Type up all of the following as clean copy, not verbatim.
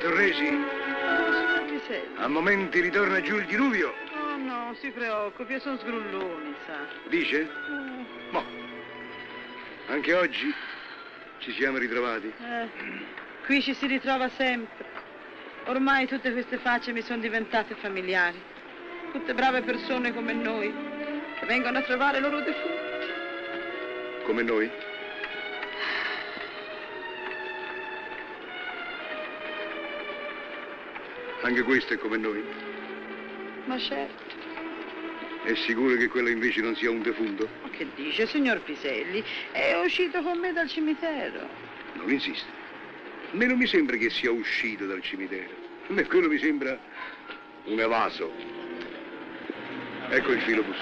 Torresi? Signor Piselli. A momenti ritorna giù il diluvio? Oh no, si preoccupi, sono sgrulloni, sa. Dice? Mo. Anche oggi ci siamo ritrovati. Qui ci si ritrova sempre. Ormai tutte queste facce mi sono diventate familiari. Tutte brave persone come noi, che vengono a trovare i loro defunti. Come noi? Anche questo è come noi. Ma certo. È sicuro che quello invece non sia un defunto? Ma che dice, signor Piselli? È uscito con me dal cimitero. Non insiste. A me non mi sembra che sia uscito dal cimitero. A me quello mi sembra un evaso. Ecco il filobus.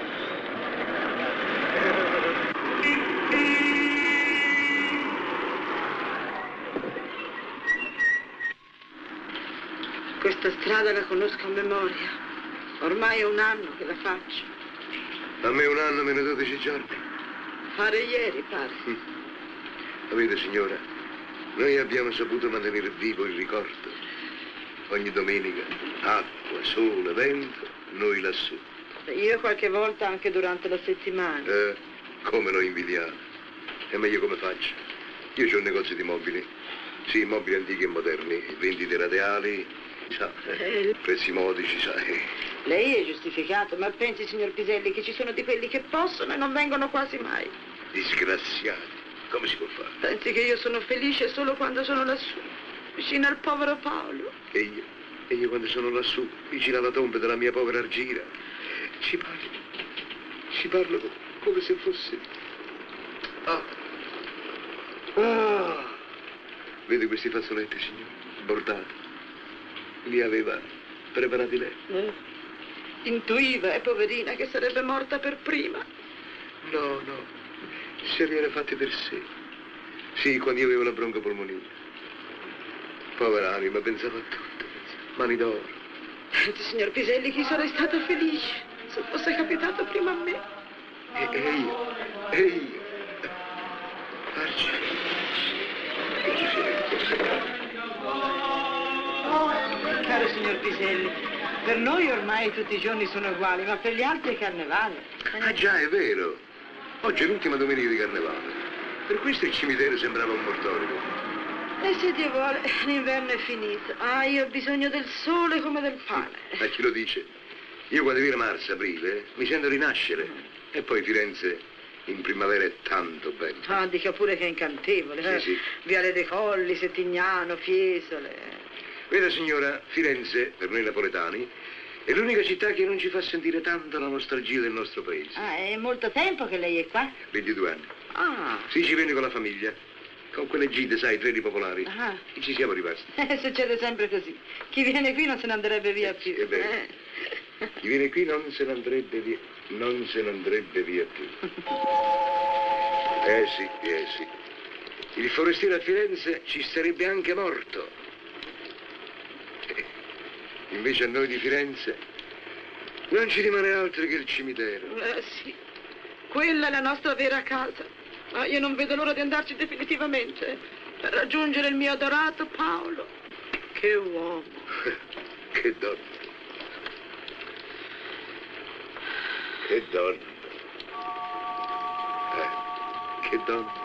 Questa strada la conosco a memoria. Ormai è un anno che la faccio. A me un anno meno 12 giorni. Pare ieri, pare. Sapete, signora, noi abbiamo saputo mantenere vivo il ricordo. Ogni domenica, acqua, sole, vento, noi lassù. Io qualche volta anche durante la settimana. Come lo invidiamo. E meglio come faccio. Io ho un negozio di mobili. Sì, mobili antichi e moderni, vendite radiali, sa, prezzi modici, sai. Lei è giustificato, ma pensi, signor Piselli, che ci sono di quelli che possono e non vengono quasi mai. Disgraziati. Come si può fare? Pensi che io sono felice solo quando sono lassù, vicino al povero Paolo? E io quando sono lassù, vicino alla tomba della mia povera Argira, ci parlo come se fosse... Vede questi fazzoletti, signore, bordati. Li aveva preparati lei. Intuiva, poverina, che sarebbe morta per prima. No, se li era fatti per sé. Sì, quando io avevo la broncopolmonite. Povera anima, pensava a tutto. Mani d'oro. Senti, signor Piselli, chi sarei stata felice se fosse capitato prima a me. E io. Arci. Che ci siete? Caro signor Piselli, per noi ormai tutti i giorni sono uguali, ma per gli altri è carnevale. Ah già, è vero. Oggi è l'ultima domenica di carnevale. Per questo il cimitero sembrava un mortorio. E se Dio vuole, l'inverno è finito. Io ho bisogno del sole come del pane. Ma chi lo dice? Io quando viene marzo, aprile, mi sento rinascere. E poi Firenze in primavera è tanto bella. Dica pure che è incantevole. Sì. Viale dei Colli, Settignano, Fiesole. Veda signora, Firenze, per noi napoletani, è l'unica città che non ci fa sentire tanto la nostalgia del nostro paese. È molto tempo che lei è qua? 22 anni. Sì, ci viene con la famiglia. Con quelle gite, sai, treni popolari. E ci siamo rimasti. Succede sempre così. Chi viene qui non se ne andrebbe via più. È vero. Chi viene qui non se ne andrebbe via. Non se ne andrebbe via più. Sì. Il forestiero a Firenze ci starebbe anche morto. Invece a noi di Firenze non ci rimane altro che il cimitero. Sì, quella è la nostra vera casa. Ma io non vedo l'ora di andarci definitivamente per raggiungere il mio adorato Paolo. Che uomo. Che donna. Che donna. Che donna.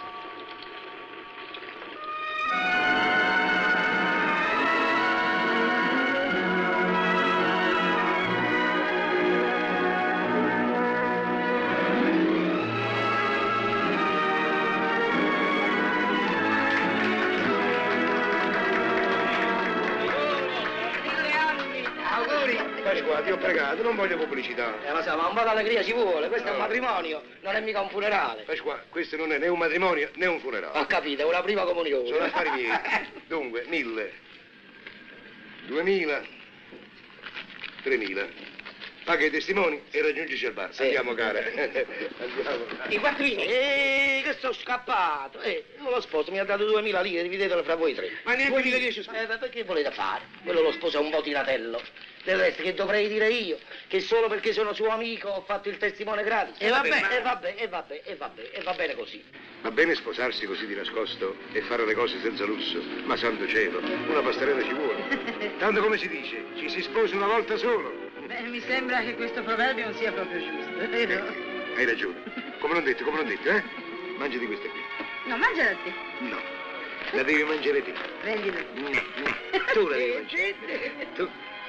Ti ho pregato, non voglio pubblicità. Ma sa, ma un po' d'allegria ci vuole, questo è un matrimonio, non è mica un funerale. Pasqua, questo non è né un matrimonio né un funerale. Ho capito, è una prima comunione. Sono affari miei. Dunque, 1000, 2000, 3000. Paga i testimoni e raggiungici al bar. Sì. Andiamo, cara. Andiamo. I quattrini, che sono scappato. Lo sposo mi ha dato 2000 lire, dividetelo fra voi tre. Ma neanche 1010. Perché volete fare? Quello lo sposa un po' tiratello. Del resto che dovrei dire io, che solo perché sono suo amico ho fatto il testimone gratis. E va bene così. Va bene sposarsi così di nascosto e fare le cose senza lusso, ma santo cielo, una pastorella ci vuole. Tanto come si dice, ci si sposa una volta solo. Beh, mi sembra che questo proverbio non sia proprio giusto, vero? Hai ragione. Come non detto, eh? Mangia di queste qui. No, mangiala te. No, la devi mangiare te. Prendila. Tu la devi mangiare. Tu.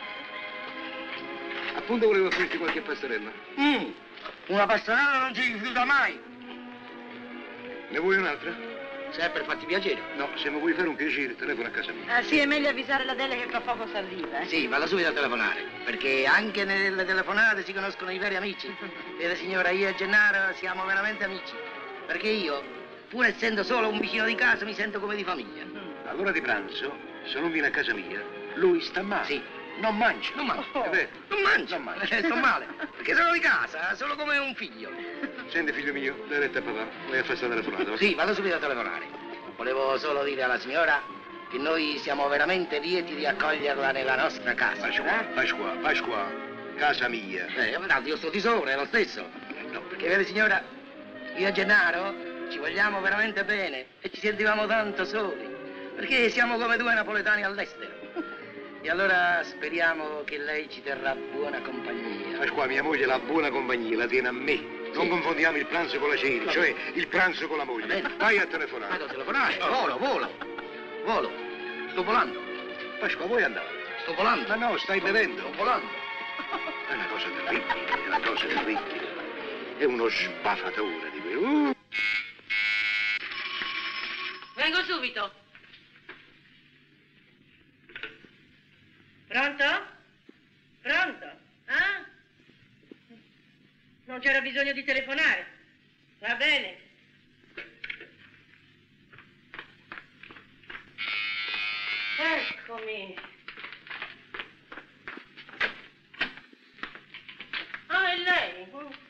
Appunto volevo offrirti qualche pastorella. Una pastorella non ci rifiuta mai. Ne vuoi un'altra? Se è per farti piacere. No, se mi vuoi fare un piacere, telefona a casa mia. Ah, sì, è meglio avvisare l'Adele che fra poco si arriva, eh? Sì, valla subito a telefonare, perché anche nelle telefonate si conoscono i veri amici. Vede signora, io e Gennaro siamo veramente amici, perché io, pur essendo solo un vicino di casa, mi sento come di famiglia. All'ora di pranzo, se non viene a casa mia, lui sta male. Sì. Non mangia. Non mangia. È vero. Non mangio. Non mangia. Sto male, perché sono di casa, sono come un figlio. Senti, figlio mio, dai retta a papà, vai a fare sta telefonata. Va? Sì, vado subito a telefonare. Volevo solo dire alla signora che noi siamo veramente lieti di accoglierla nella nostra casa. Pasqua, casa mia. Tanto io sto tesoro, è lo stesso. No, perché vede signora, io e Gennaro ci vogliamo veramente bene e ci sentivamo tanto soli, perché siamo come due napoletani all'estero. E allora speriamo che lei ci terrà buona compagnia. Pasqua, mia moglie la buona compagnia la tiene a me. Non confondiamo il pranzo con la cena, cioè il pranzo con la moglie. Vai a telefonare. Vado a telefonare. Volo. Sto volando. Pasqua, vuoi andare? Sto volando. Ma no, stai bevendo. Sto volando. È una cosa terribile, È uno sbaffatore di quello. Vengo subito. Pronto? Pronto? Ah? Non c'era bisogno di telefonare. Va bene. Eccomi. Ah, è lei?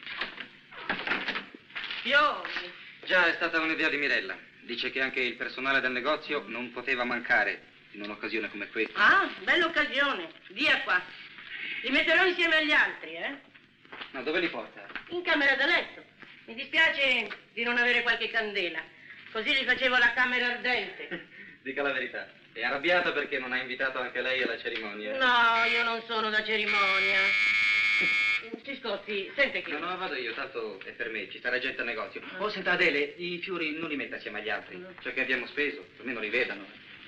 Pioni. Già, è stata un'idea di Mirella. Dice che anche il personale del negozio non poteva mancare in un'occasione come questa. Ah, bella occasione. Via qua. Li metterò insieme agli altri, eh? Ma dove li porta? In camera da letto. Mi dispiace di non avere qualche candela. Così gli facevo la camera ardente. Dica la verità. È arrabbiata perché non ha invitato anche lei alla cerimonia? No, io non sono da cerimonia. Ci scozzi, sente che... No, vado io, tanto è per me, ci starà gente al negozio. Oh, senta Adele, i fiori non li metta assieme agli altri. Ciò che abbiamo speso, almeno li vedano.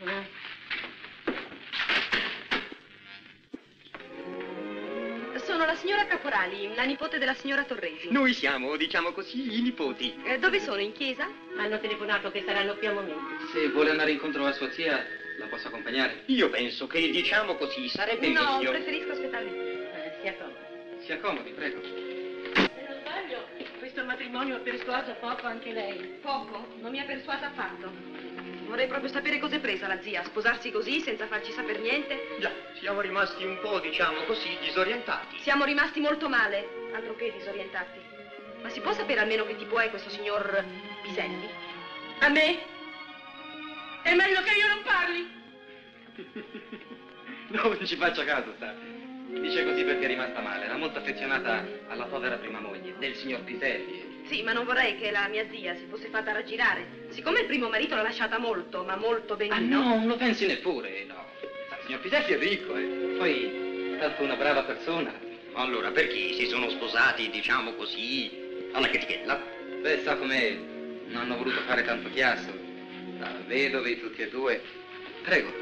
Sono la signora Caporali, la nipote della signora Torresi. Noi siamo, diciamo così, i nipoti. Dove sono, in chiesa? Hanno telefonato che saranno qui a momenti. Se vuole andare incontro a sua zia, la posso accompagnare? Io penso che, diciamo così, sarebbe No, meglio. preferisco aspettare lì. Si accomodi. Si accomodi, prego. Se non sbaglio, questo matrimonio ha persuaso poco anche lei. Poco? Non mi ha persuasa affatto. Vorrei proprio sapere cos'è presa la zia. Sposarsi così, senza farci saper niente? Già, siamo rimasti un po', diciamo così, disorientati. Siamo rimasti molto male. Altro che disorientati. Ma si può sapere almeno che tipo è questo signor Piselli? A me? È meglio che io non parli. No, non ci faccia caso, sa. Dice così perché è rimasta male. Era molto affezionata alla povera prima moglie, del signor Piselli. Sì, ma non vorrei che la mia zia si fosse fatta raggirare. Siccome il primo marito l'ha lasciata molto, ma molto benino. Ah, no, non lo pensi neppure, no. Sa, il signor Piselli è ricco, Poi, tanto una brava persona. Allora, perché si sono sposati, diciamo così, alla chetichella? Beh, sa com'è, non hanno voluto fare tanto chiasso. Da vedovi tutti e due. Prego.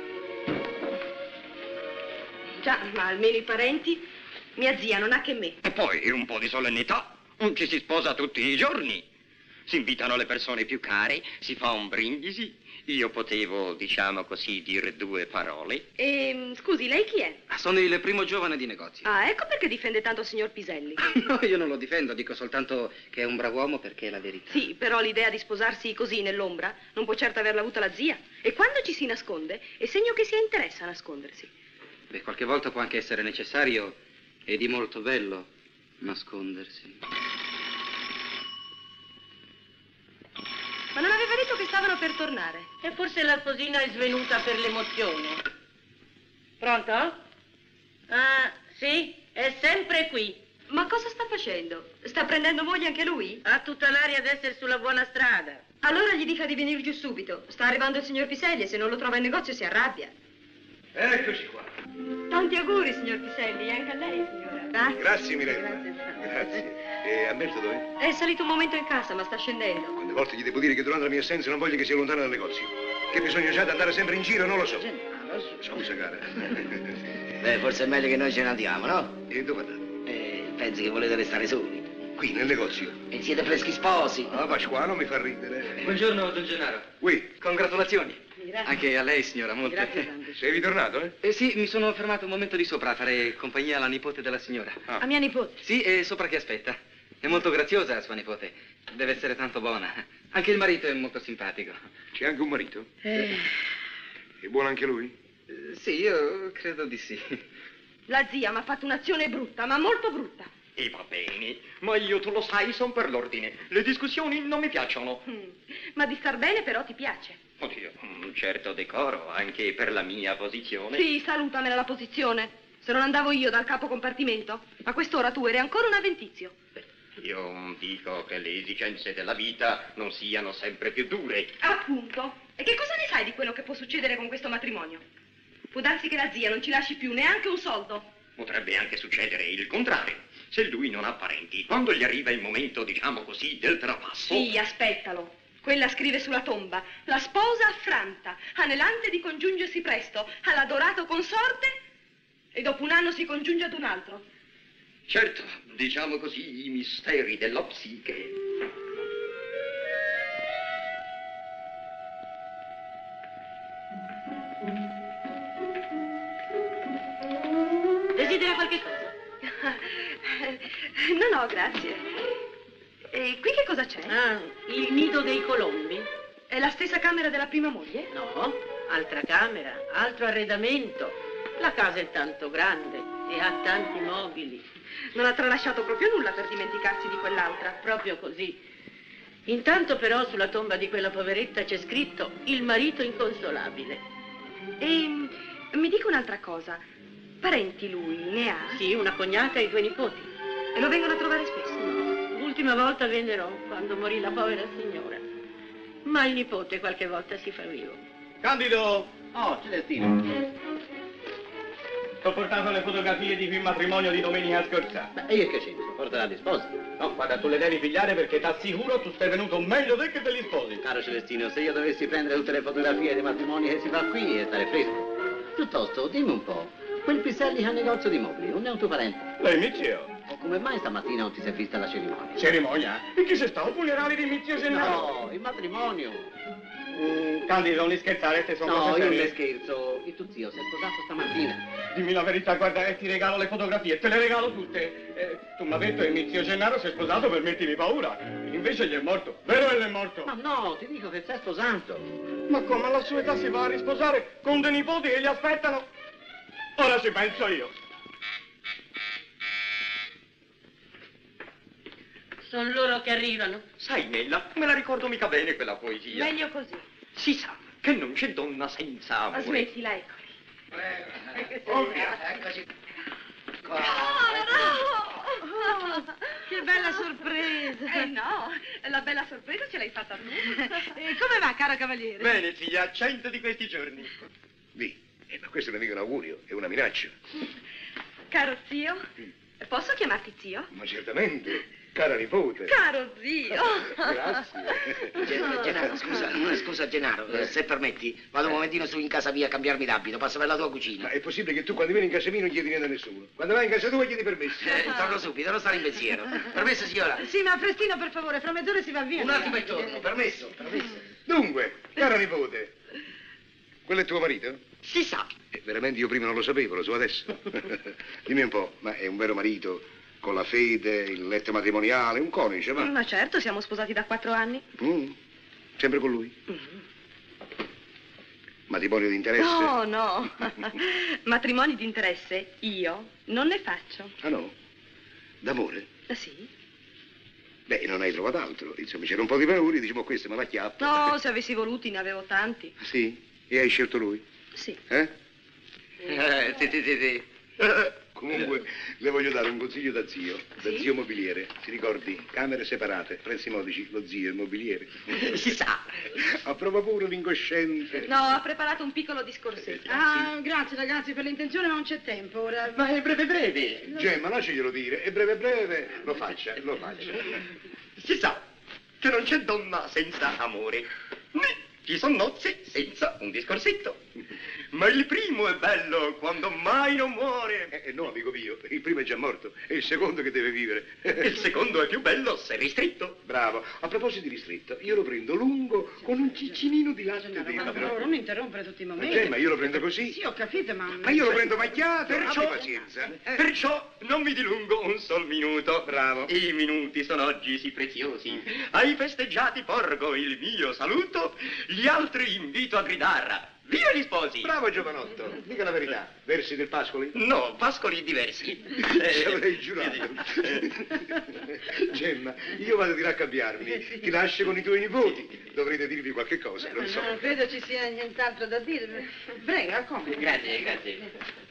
Già, ma almeno i parenti. Mia zia non ha che me. E poi un po' di solennità. Non ci si sposa tutti i giorni. Si invitano le persone più care, si fa un brindisi. Io potevo, diciamo così, dire due parole. Scusi, lei chi è? Sono il primo giovane di negozio. Ah, ecco perché difende tanto il signor Piselli. No, io non lo difendo, dico soltanto che è un brav'uomo perché è la verità. Sì, però l'idea di sposarsi così nell'ombra non può certo averla avuta la zia. E quando ci si nasconde è segno che sia interessa a nascondersi. Beh, qualche volta può anche essere necessario e di molto bello nascondersi. Ma non aveva detto che stavano per tornare? E forse la sposina è svenuta per l'emozione. Pronto? Ah, Sì, è sempre qui. Ma cosa sta facendo? Sta prendendo moglie anche lui? Ha tutta l'aria d'essere sulla buona strada. Allora gli dica di venire giù subito. Sta arrivando il signor Piselli e se non lo trova in negozio si arrabbia. Eccoci qua. Tanti auguri, signor Piselli, e anche a lei, signora. Grazie, Mirella. Grazie. E Amberto dove? È salito un momento in casa, ma sta scendendo. Quante volte gli devo dire che durante la mia assenza non voglio che sia lontano dal negozio. Che bisogna già di andare sempre in giro, non lo so. Scusa, cara. Beh, forse è meglio che noi ce ne andiamo, no? E dove andate? Pensi che volete restare soli? Qui, nel negozio. E siete freschi sposi? Ah, Pasquale mi fa ridere. Buongiorno, don Gennaro. Qui. Congratulazioni. Grazie. Anche a lei, signora, molte. Grazie tante. Sei ritornato, eh? Sì, mi sono fermato un momento di sopra a fare compagnia alla nipote della signora. A mia nipote. Sì, è sopra che aspetta. È molto graziosa sua nipote. Deve essere tanto buona. Anche il marito è molto simpatico. C'è anche un marito? È buono anche lui? Sì, io credo di sì. La zia mi ha fatto un'azione brutta, ma molto brutta. E va bene, ma io, tu lo sai, son per l'ordine. Le discussioni non mi piacciono. Ma di star bene però ti piace. Oddio, un certo decoro, anche per la mia posizione. Sì, salutamela la posizione. Se non andavo io dal capo compartimento, a quest'ora tu eri ancora un avventizio. Io dico che le esigenze della vita non siano sempre più dure. Appunto. E che cosa ne sai di quello che può succedere con questo matrimonio? Può darsi che la zia non ci lasci più neanche un soldo. Potrebbe anche succedere il contrario. Se lui non ha parenti, quando gli arriva il momento, diciamo così, del trapasso... Sì, aspettalo. Quella scrive sulla tomba: la sposa affranta, anelante di congiungersi presto all'adorato consorte, e dopo un anno si congiunge ad un altro. Certo, diciamo così, i misteri della psiche. Desidera qualche cosa? No, grazie. E qui che cosa c'è? Ah, il nido dei colombi? È la stessa camera della prima moglie? No, altra camera, altro arredamento. La casa è tanto grande e ha tanti mobili. Non ha tralasciato proprio nulla per dimenticarsi di quell'altra. Proprio così. Intanto però sulla tomba di quella poveretta c'è scritto il marito inconsolabile. E mi dica un'altra cosa. Parenti lui ne ha? Sì, una cognata e 2 nipoti. E lo vengono a trovare spesso? No, l'ultima volta vennero quando morì la povera signora. Ma il nipote qualche volta si fa vivo. Candido! Oh, Celestino. Sto portando le fotografie di quel matrimonio di domenica scorsa. Ma io che c'entro? Portala agli sposi. No, guarda, tu le devi pigliare perché t'assicuro tu sei venuto meglio te che te li sposi. Caro Celestino, se io dovessi prendere tutte le fotografie dei matrimoni che si fa qui e stare fresco. Piuttosto, dimmi un po', quel Piselli che ha un negozio di mobili, non è un tuo parente? Lei, mio zio. O come mai stamattina non ti sei vista alla cerimonia? Cerimonia? E chi sei stato? Funerali di mio zio Gennaro? No, il matrimonio. Candido, non li scherzare, te sono No, cose io non serie. ne scherzo. Il tuo zio si è sposato stamattina. Dimmi la verità, guarda, ti regalo le fotografie, te le regalo tutte. Tu mi hai detto che mio zio Gennaro si è sposato per mettermi paura. Invece gli è morto. Vero che gli è morto? Ma no, ti dico che stai sposando. Ma come alla sua età si va a risposare con dei nipoti che gli aspettano? Ora ci penso io. Sono loro che arrivano. Sai, Nella, me la ricordo mica bene quella poesia. Meglio così. Si sa che non c'è donna senza Ma amore. smettila, eccoli. Eccoci. Che bella sorpresa. No, la bella sorpresa ce l'hai fatta tu. E come va, caro cavaliere? Bene, figlia, 100 di questi giorni. Lì. Ma questo non è mica un augurio, è una minaccia. Caro zio, posso chiamarti zio? Ma certamente, cara nipote. Caro zio. Grazie. Gennaro, scusa Gennaro, se permetti, vado un momentino su in casa mia a cambiarmi d'abito, passo per la tua cucina. Ma è possibile che tu quando vieni in casa mia non chiedi niente a nessuno? Quando vai in casa tua chiedi permesso? Torno subito, non stare in pensiero. Permesso, signora? Sì, ma prestino, per favore, fra mezz'ora si va via. Un attimo e torno, permesso. Dunque, cara nipote, quello è tuo marito? Si sa. Veramente io prima non lo sapevo, lo so adesso. Dimmi un po', ma è un vero marito? Con la fede, il letto matrimoniale, un coniuge, va? Ma certo, siamo sposati da 4 anni. Sempre con lui? Matrimonio di interesse? No, no. Matrimoni di interesse io non ne faccio. Ah no? D'amore? Sì? Beh, non hai trovato altro. Insomma, c'era un po' di paura, diciamo questo, ma la chiappa. No, se avessi voluti ne avevo tanti. Sì? E hai scelto lui? Sì. Eh? Sì. Comunque, le voglio dare un consiglio da zio, da zio mobiliere. Si ricordi, camere separate, prezzi modici, lo zio il mobiliere. Si sa. Ha proprio pure un incosciente. No, ha preparato un piccolo discorsetto. Ah, grazie ragazzi per l'intenzione, ma non c'è tempo ora. Ma è breve breve. Gemma, lasciglielo dire, è breve breve, lo faccia, lo faccia. Si sa che non c'è donna senza amore, né ci sono nozze senza un discorsetto. Ma il primo è bello quando mai non muore. No, amico mio, il primo è già morto, è il secondo che deve vivere. Il secondo è più bello se ristretto. Bravo. A proposito di ristretto, io lo prendo lungo con un ciccinino di latte Ma dentro. non interrompere tutti i Ma momenti. Gemma, io lo prendo così. Sì, ho capito, ma... Ma io lo prendo macchiato, Perciò- abbi pazienza. Perciò non mi dilungo un sol minuto. Bravo. I minuti sono oggi sì preziosi. Ai festeggiati porgo il mio saluto, gli altri invito a gridare. Viva gli sposi! Bravo giovanotto, dica la verità. Versi del Pascoli? No, pascoli diversi. Ci avrei giurato. Gemma, io vado di raccabbiarmi. Ti lascio con i tuoi nipoti. Dovrete dirvi qualche cosa, non so. Non credo ci sia nient'altro da dire. Prega, come? Grazie, grazie.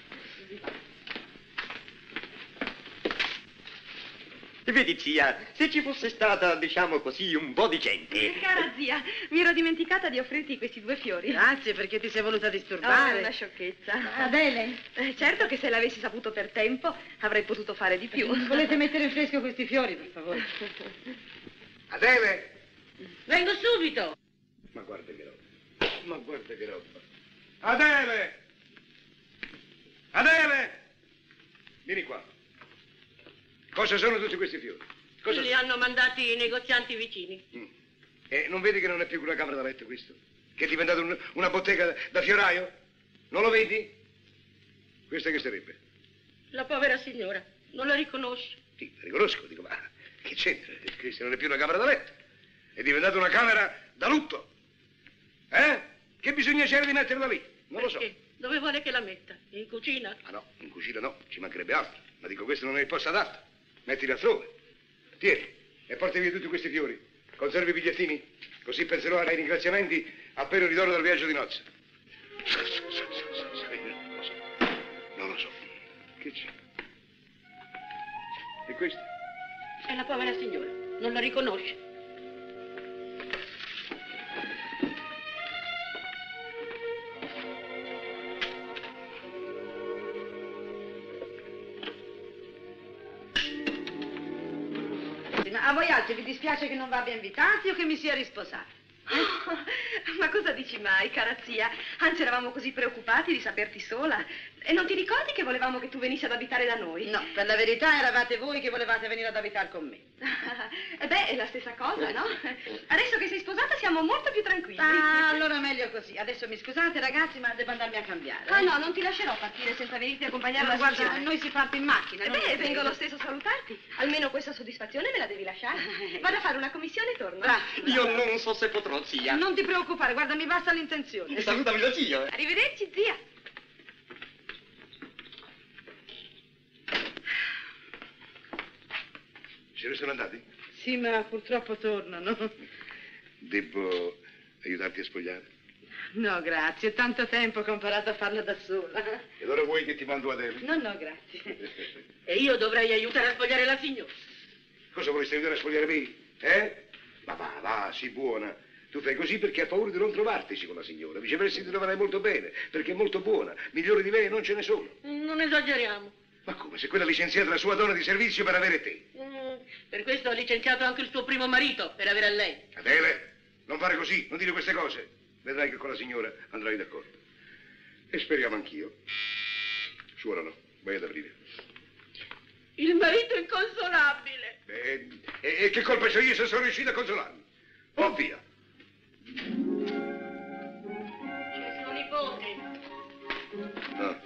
Vedi, zia, se ci fosse stata, diciamo così, un po' di gente. Cara zia, mi ero dimenticata di offrirti questi 2 fiori. Grazie perché ti sei voluta Oh, disturbare. una sciocchezza. Adele, Certo che se l'avessi saputo per tempo avrei potuto fare di più. volete mettere in fresco questi fiori, per favore? Adele! Vengo subito. Ma guarda che roba. Ma guarda che roba. Adele! Adele! Vieni qua. Cosa sono tutti questi fiori? Cosa Li sono? hanno mandati i negozianti vicini. E non vedi che non è più una camera da letto questo? Che è diventato una bottega da fioraio? Non lo vedi? Questa che sarebbe? La povera signora, non la riconosci? Sì, la riconosco, dico, ma che c'entra? Questa non è più una camera da letto. È diventata una camera da lutto. Che bisogna c'era di metterla lì? Non lo so. Perché? Dove vuole che la metta? In cucina? Ah no, in cucina no, ci mancherebbe altro. Ma dico, questo non è il posto adatto. Mettili altrove. Tieni, e porti via tutti questi fiori. Conservi i bigliettini, così penserò ai ringraziamenti appena ritorno dal viaggio di nozze. Non lo so. Che c'è? E questo? È la povera signora, non la riconosce. A voi altri vi dispiace che non vi abbia invitati o che mi sia risposata? Ma cosa dici mai, cara zia? Anzi, eravamo così preoccupati di saperti sola. E non ti ricordi che volevamo che tu venissi ad abitare da noi? No, per la verità eravate voi che volevate venire ad abitare con me. È la stessa cosa, no? Adesso che sei sposata siamo molto più tranquilli. Ah, allora meglio così. Adesso mi scusate ragazzi, ma devo andarmi a cambiare. Ah, no, non ti lascerò partire senza venirti a accompagnare Ma alla guarda, stazione. noi si parte in macchina. non Beh, ti vengo credo. lo stesso a salutarti. Almeno questa soddisfazione me la devi lasciare. Vado a fare una commissione e torno. Bravo. Io non so se potrò, zia. Non ti preoccupare, guarda, mi basta l'intenzione. Salutami da zio, Arrivederci, zia. Se ne sono andati? Sì, ma purtroppo tornano. Devo aiutarti a spogliare? No, grazie, è tanto tempo che ho imparato a farla da sola. E allora vuoi che ti mando Adele? No, no, grazie. E io dovrei aiutare a spogliare la signora. Cosa vorresti aiutare a spogliare me? Ma va, sii buona. Tu fai così perché hai paura di non trovartici con la signora. Viceversa ti troverai molto bene, perché è molto buona. Migliore di me non ce ne sono. Non esageriamo. Ma come? Se quella ha licenziato la sua donna di servizio per avere te. Per questo ho licenziato anche il suo primo marito, per avere a lei. Adele, non fare così, non dire queste cose. Vedrai che con la signora andrai d'accordo. E speriamo anch'io. Suonano, vai ad aprire. Il marito inconsolabile. E che colpa c'ho io se sono riuscito a consolarmi? Oh via! C'è suo nipote. No.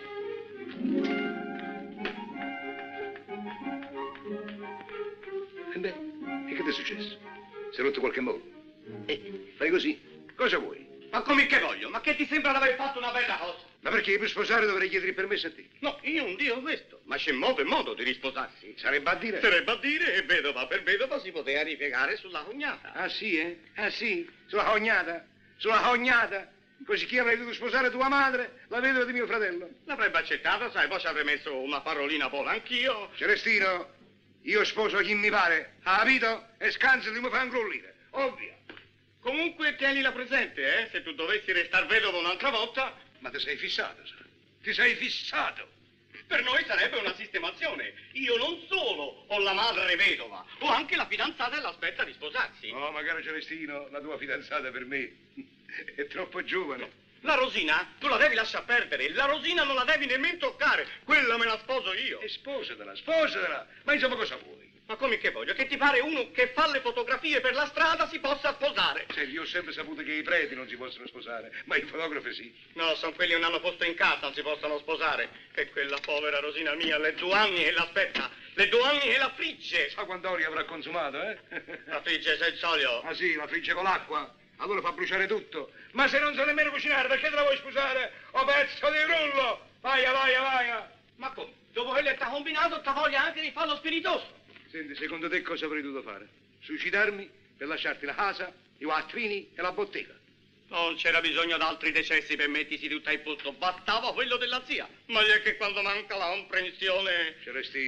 E beh, e che ti è successo? Si è rotto qualche modo? Fai così? Cosa vuoi? Ma come che voglio? Ma che ti sembra di aver fatto una bella cosa? Ma perché per sposare dovrei chiedere il permesso a te? No, io non dico questo, ma c'è modo e modo di risposarsi. Sarebbe a dire? Sarebbe a dire, e vedova per vedova si poteva ripiegare sulla cognata. Ah sì, eh? Ah sì? Sulla cognata? Sulla cognata? Così chi avrei dovuto sposare tua madre, la vedova di mio fratello. L'avrebbe accettato, sai, poi ci avrei messo una parolina poi anch'io. Celestino, io sposo chi mi pare, ha capito? E scanso di mi fa ingrullire, ovvio. Comunque tienila presente, se tu dovessi restar vedovo un'altra volta. Ma ti sei fissato, sa? Ti sei fissato. Per noi sarebbe una sistemazione. Io non solo ho la madre vedova, ho anche la fidanzata e l'aspetta di sposarsi. No, magari Celestino, la tua fidanzata per me è troppo giovane. La Rosina tu la devi lasciar perdere, la Rosina non la devi nemmeno toccare, quella me la sposo io. E sposatela, ma insomma cosa vuoi? Ma come che voglio? Che ti pare uno che fa le fotografie per la strada si possa sposare? Senti, io ho sempre saputo che i preti non si possono sposare, ma i fotografi sì. No, sono quelli che non hanno posto in casa, non si possono sposare. E quella povera Rosina mia, le 2 anni e l'aspetta, le 2 anni e la frigge. Sa quanto olio avrà consumato, eh? La frigge senza olio. Ah sì, la frigge con l'acqua, allora fa bruciare tutto. Ma se non sa nemmeno cucinare, perché te la vuoi sposare? Oh pezzo di rullo! Vaia! Ma come? Dopo che lei t'ha combinato, t'ha voglia anche di farlo spiritoso. Senti, secondo te cosa avrei dovuto fare? Suicidarmi per lasciarti la casa, i quattrini e la bottega. Non c'era bisogno d'altri decessi per mettersi tutta in posto, bastava quello della zia. Ma è che quando manca la comprensione...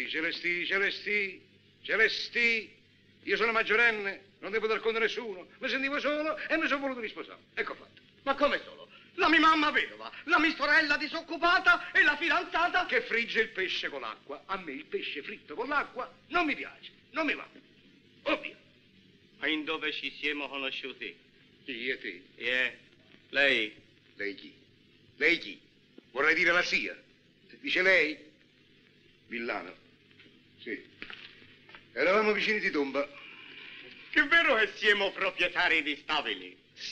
Celestì, io sono maggiorenne, non devo dar conto a nessuno, mi sentivo solo e mi sono voluto risposare. Ecco fatto. Ma come solo? La mia mamma vedova, la mia sorella disoccupata e la fidanzata... Che frigge il pesce con l'acqua. A me il pesce fritto con l'acqua non mi piace, non mi va. Ovvio. Ma in dove ci siamo conosciuti? Chi e te? Lei? Lei chi? Lei chi? Vorrei dire la zia. Dice lei? Villano. Sì. Eravamo vicini di tomba. Che vero che siamo proprietari di stabili?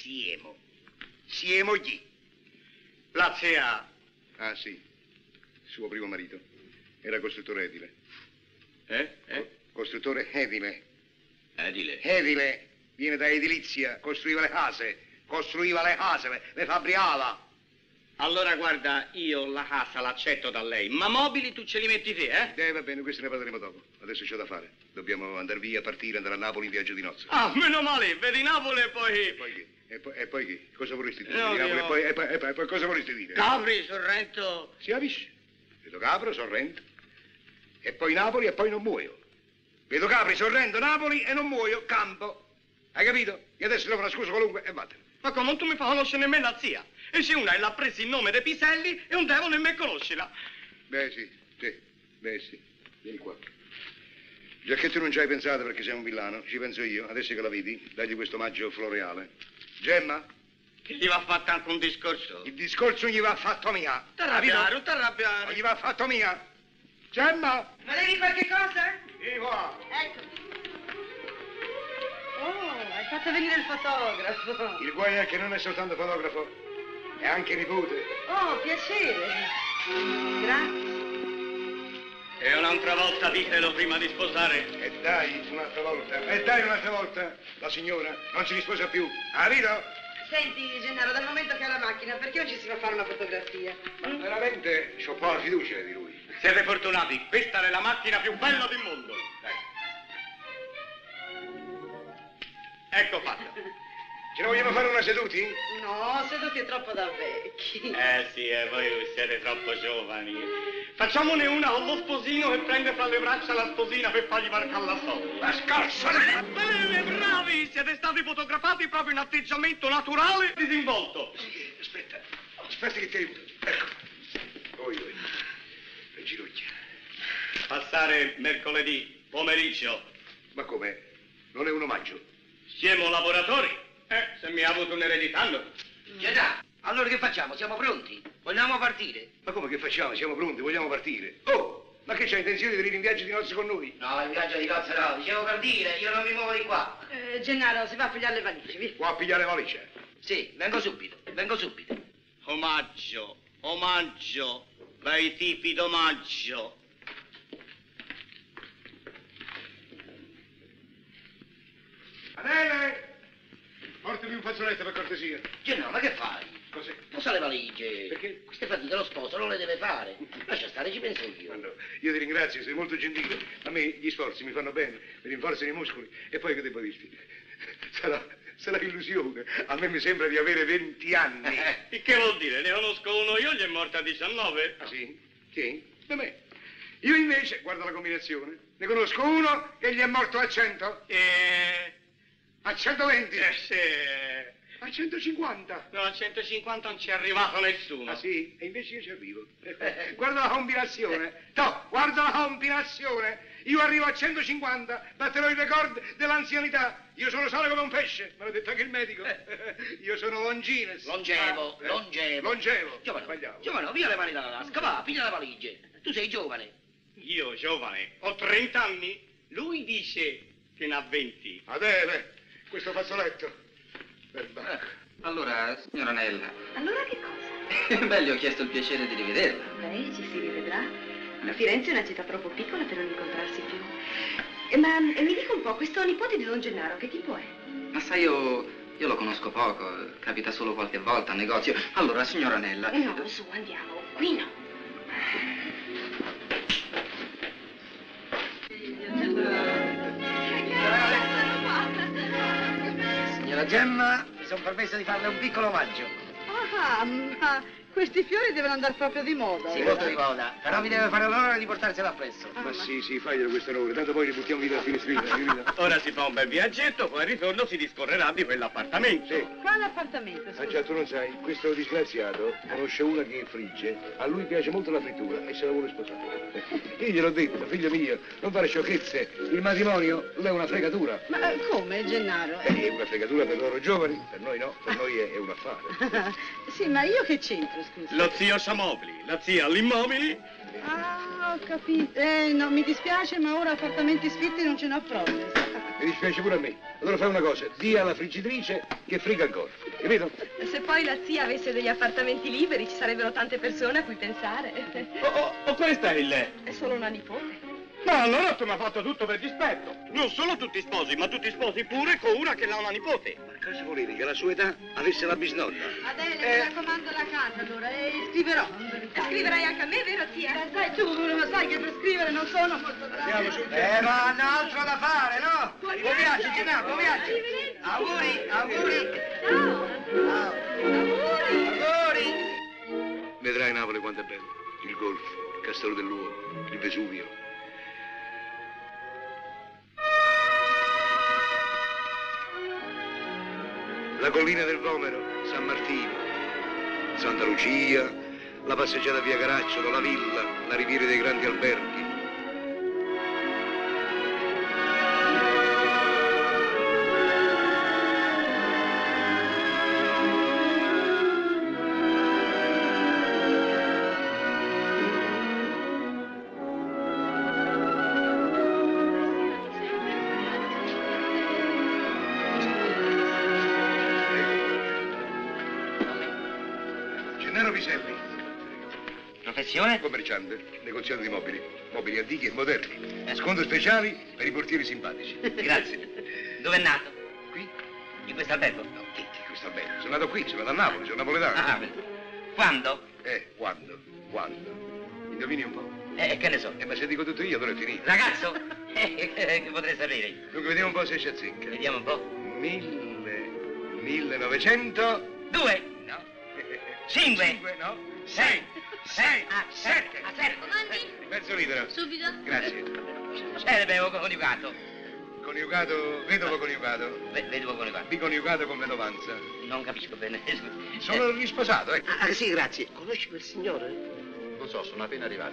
Siemo chi? La zia. Ah sì, suo primo marito. Era costruttore edile. Costruttore edile. Edile. Viene da edilizia, costruiva le case, le fabbricava. Allora guarda, io la casa l'accetto da lei, ma mobili tu ce li metti te, Va bene, questo ne parleremo dopo. Adesso c'ho da fare. Dobbiamo andare via, partire, andare a Napoli in viaggio di nozze. Ah, meno male, vedi Napoli e poi... E poi che? E poi che? Cosa vorresti dire? No, Di Napoli, io- e poi cosa vorresti dire? Capri, Sorrento... Si capisce? Vedo Capri, Sorrento. E poi Napoli e poi non muoio. Vedo Capri, Sorrento, Napoli e non muoio, campo. Hai capito? E adesso trovo una scusa qualunque e vattene. Ma come non tu mi fai conoscere nemmeno la zia? E se una l'ha presa il nome dei Piselli e non devo nemmeno conoscerla. Beh sì. Vieni qua. Già che tu non ci hai pensato perché sei un villano, ci penso io. Adesso che la vedi, dagli questo omaggio floreale. Gemma? Che gli va fatto anche un discorso? Il discorso gli va fatto mia. T'arrabbiare, non Non t'arrabbiare. gli va fatto mia. Gemma? Volevi qualche cosa? Vieni qua. Ecco. Oh, hai fatto venire il fotografo. Il guai è che non è soltanto fotografo, è anche nipote. Oh, piacere. Grazie. E un'altra volta ditelo prima di sposare. E dai un'altra volta. La signora non si risposa più. Capito? Senti, Gennaro, dal momento che ha la macchina, perché non ci si fa fare una fotografia? Ma veramente c'ho poca fiducia di lui. Siete fortunati, questa è la macchina più bella del mondo. Ecco fatta. Ce ne vogliamo fare una seduti? No, seduti è troppo da vecchi. Sì, voi siete troppo giovani. Facciamone una con lo sposino che prende fra le braccia la sposina per fargli marcare la sola. La scorsa! Bene, bravi! Siete stati fotografati proprio in atteggiamento naturale e disinvolto. Aspetta che ti aiuto. Ecco. Voi. Le ginocchia. Passare mercoledì pomeriggio. Ma come? Non è un omaggio? Siamo lavoratori. Se mi ha avuto un'eredità, no. Già, allora che facciamo? Siamo pronti? Vogliamo partire? Ma come che facciamo? Siamo pronti, vogliamo partire. Oh, ma che c'hai intenzione di venire in viaggio di nozze con noi? No, in viaggio di nozze no, dicevo partire, io non mi muovo di qua. Gennaro, si va a pigliare le valigie, via. Qua a pigliare le valigie. Sì, vengo subito. Omaggio, bei tipi d'omaggio. Adele! Portami un fazzoletto per cortesia. No, ma che fai? Cos'è? Posa le valigie. Perché? Queste fatiche lo sposo non le deve fare. Lascia stare, ci penso io. Ma no, io ti ringrazio, sei molto gentile. A me gli sforzi mi fanno bene, mi rinforzano i muscoli. E poi che devo dirti? sarà illusione. A me mi sembra di avere 20 anni. E che vuol dire? Ne conosco uno io, gli è morto a 19. Ah sì? Sì? Da me. Io invece, guarda la combinazione, ne conosco uno che gli è morto a 100. A 120. Sì. A 150. No, a 150 non ci è arrivato nessuno. Ah sì? E invece io ci arrivo. Guarda la combinazione. No, guarda la combinazione. Io arrivo a 150, batterò il record dell'anzianità. Io sono sano come un pesce, me l'ha detto anche il medico. Io sono longines. Longevo. Longevo. Giovane, Sbagliavo. giovane, via le mani dalla tasca, va, piglia la valigia. Tu sei giovane. Io, giovane, ho 30 anni. Lui dice che ne ha 20. Adele, questo fazzoletto. Perbacco. Allora, signora Nella. Allora che cosa? Beh, le ho chiesto il piacere di rivederla. Beh, ci si rivedrà. Ma Firenze è una città troppo piccola per non incontrarsi più. Ma mi dica un po', questo nipote di Don Gennaro, che tipo è? Ma sai, io lo conosco poco, capita solo qualche volta al negozio. Allora, signora Nella. No, su, andiamo. Qui no. Signora Gemma, mi sono permesso di farle un piccolo omaggio. Ah, ma questi fiori devono andare proprio di moda. Sì, ora. molto di moda, però mi deve fare l'onore di portarsela appresso. Ma sì, faglielo questo onore, tanto poi li buttiamo via dalla finestrina, capito? Ora si fa un bel viaggetto, poi al ritorno si discorrerà di quell'appartamento. Sì. Quale appartamento, scusa? Ah già, tu non sai, questo disgraziato conosce una che frigge, a lui piace molto la frittura e se la vuole sposare. Io gliel'ho detto, figlio mio, non fare sciocchezze, il matrimonio è una fregatura. Ma come, Gennaro? È una fregatura per loro giovani, per noi no, per noi è un affare. Sì, ma io che c'entro, scusa? Lo zio Samobili, la zia all'immobili. Ah, ho capito. No, mi dispiace, ma ora appartamenti sfitti non ce n'ho proprio. Mi dispiace pure a me. Allora fai una cosa, di alla friggitrice che friga ancora, capito? Se poi la zia avesse degli appartamenti liberi, ci sarebbero tante persone a cui pensare. Oh, questa è il... È solo una nipote. Ma allora tu mi hai fatto tutto per dispetto. Non solo tutti sposi, ma tutti sposi pure con una che ha una nipote. Ma cosa volevi, che alla sua età avesse la bisnonna? Adele, mi raccomando la casa allora e scriverò. Scriverai anche a me, vero zia? Dai tu, ma sai che per scrivere non sono molto brava. Andiamo su. Ma hanno altro da fare, no? Buon viaggio, Gennaro, buon viaggio. Auguri, auguri. Ciao. Auguri. Vedrai Napoli quanto è bello. Il golfo, il castello dell'uomo, il Vesuvio. La collina del Vomero, San Martino, Santa Lucia, la passeggiata via Caracciolo, la villa, la riviera dei grandi alberghi. Gennaro Piselli, Professione? commerciante, negoziante di mobili, mobili antichi e moderni. Sconto speciali per i portieri simpatici. Grazie. Dove è nato? Qui? In questo albergo? No, che questo albergo? Sono nato qui, sono nato a Napoli, sono napoletano. Ah, quando? Quando? Indovini un po'? Che ne so. Ma se dico tutto io, allora è finito. Ragazzo? Che potrei sapere io? Dunque, vediamo un po' se ci azzecca. Vediamo un po'. 1900? 2, No. 5, 5, no. 6, 6, 7. Mezzo litro. Subito? Grazie. Bevo coniugato. Coniugato, vedovo coniugato. Vedovo coniugato. Biconiugato con vedovanza. Non capisco bene. Sono risposato, ecco. Ah, sì, grazie. Conosci quel signore? Non so, sono appena arrivato.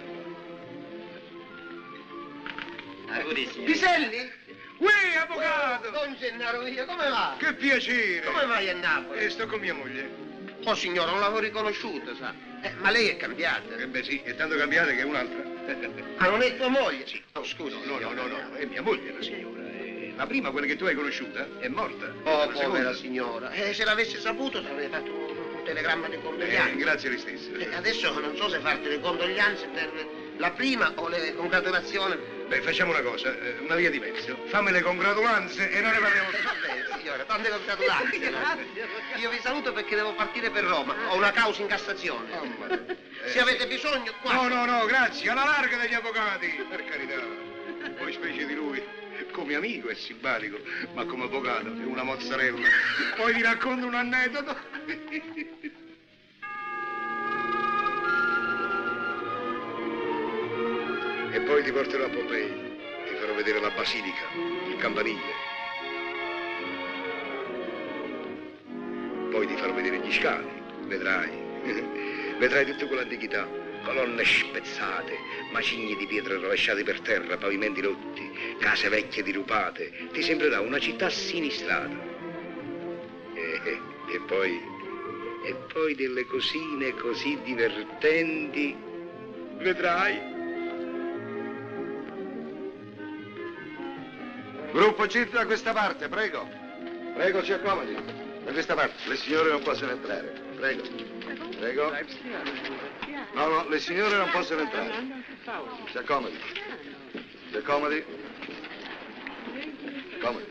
Auguri, signore. Piselli? Uè, avvocato! Don Gennaro mio, come va? Che piacere! Come vai a Napoli? Sto con mia moglie. Oh, signora, non l'avevo riconosciuta, sa. Ma lei è cambiata. Beh sì, è tanto cambiata che è un'altra. Ah, non è tua moglie? Sì. Oh, scusa. No, è mia moglie la signora. La prima, quella che tu hai conosciuta, è morta. Oh, La povera signora. Se l'avessi saputo, ti avrei fatto un telegramma di condoglianze. Grazie lei stessa. Adesso non so se farti le condoglianze per la prima o le congratulazioni. Beh, facciamo una cosa, una via di mezzo. Fammi le congratulanze e non ne parliamo più. Va bene, signora, tante congratulazioni. Io vi saluto perché devo partire per Roma. Ho una causa in Cassazione. Se avete bisogno, qua. No, grazie, alla larga degli avvocati. Per carità. Poi specie di lui. Come amico è simpatico, ma come avvocato è una mozzarella. Poi ti racconto un aneddoto. E poi ti porterò a Pompei, ti farò vedere la basilica, il campanile. Poi ti farò vedere gli scavi, vedrai. Vedrai tutta quell'antichità, colonne spezzate, macigni di pietre rovesciate per terra, pavimenti rotti, case vecchie dirupate. Ti sembrerà una città sinistrata. E poi delle cosine così divertenti, vedrai. Gruppo CIT da questa parte, prego. Prego, si accomodi. Da questa parte. Le signore non possono entrare. Prego. Prego. No, le signore non possono entrare. Si accomodi. Si accomodi. Accomodi.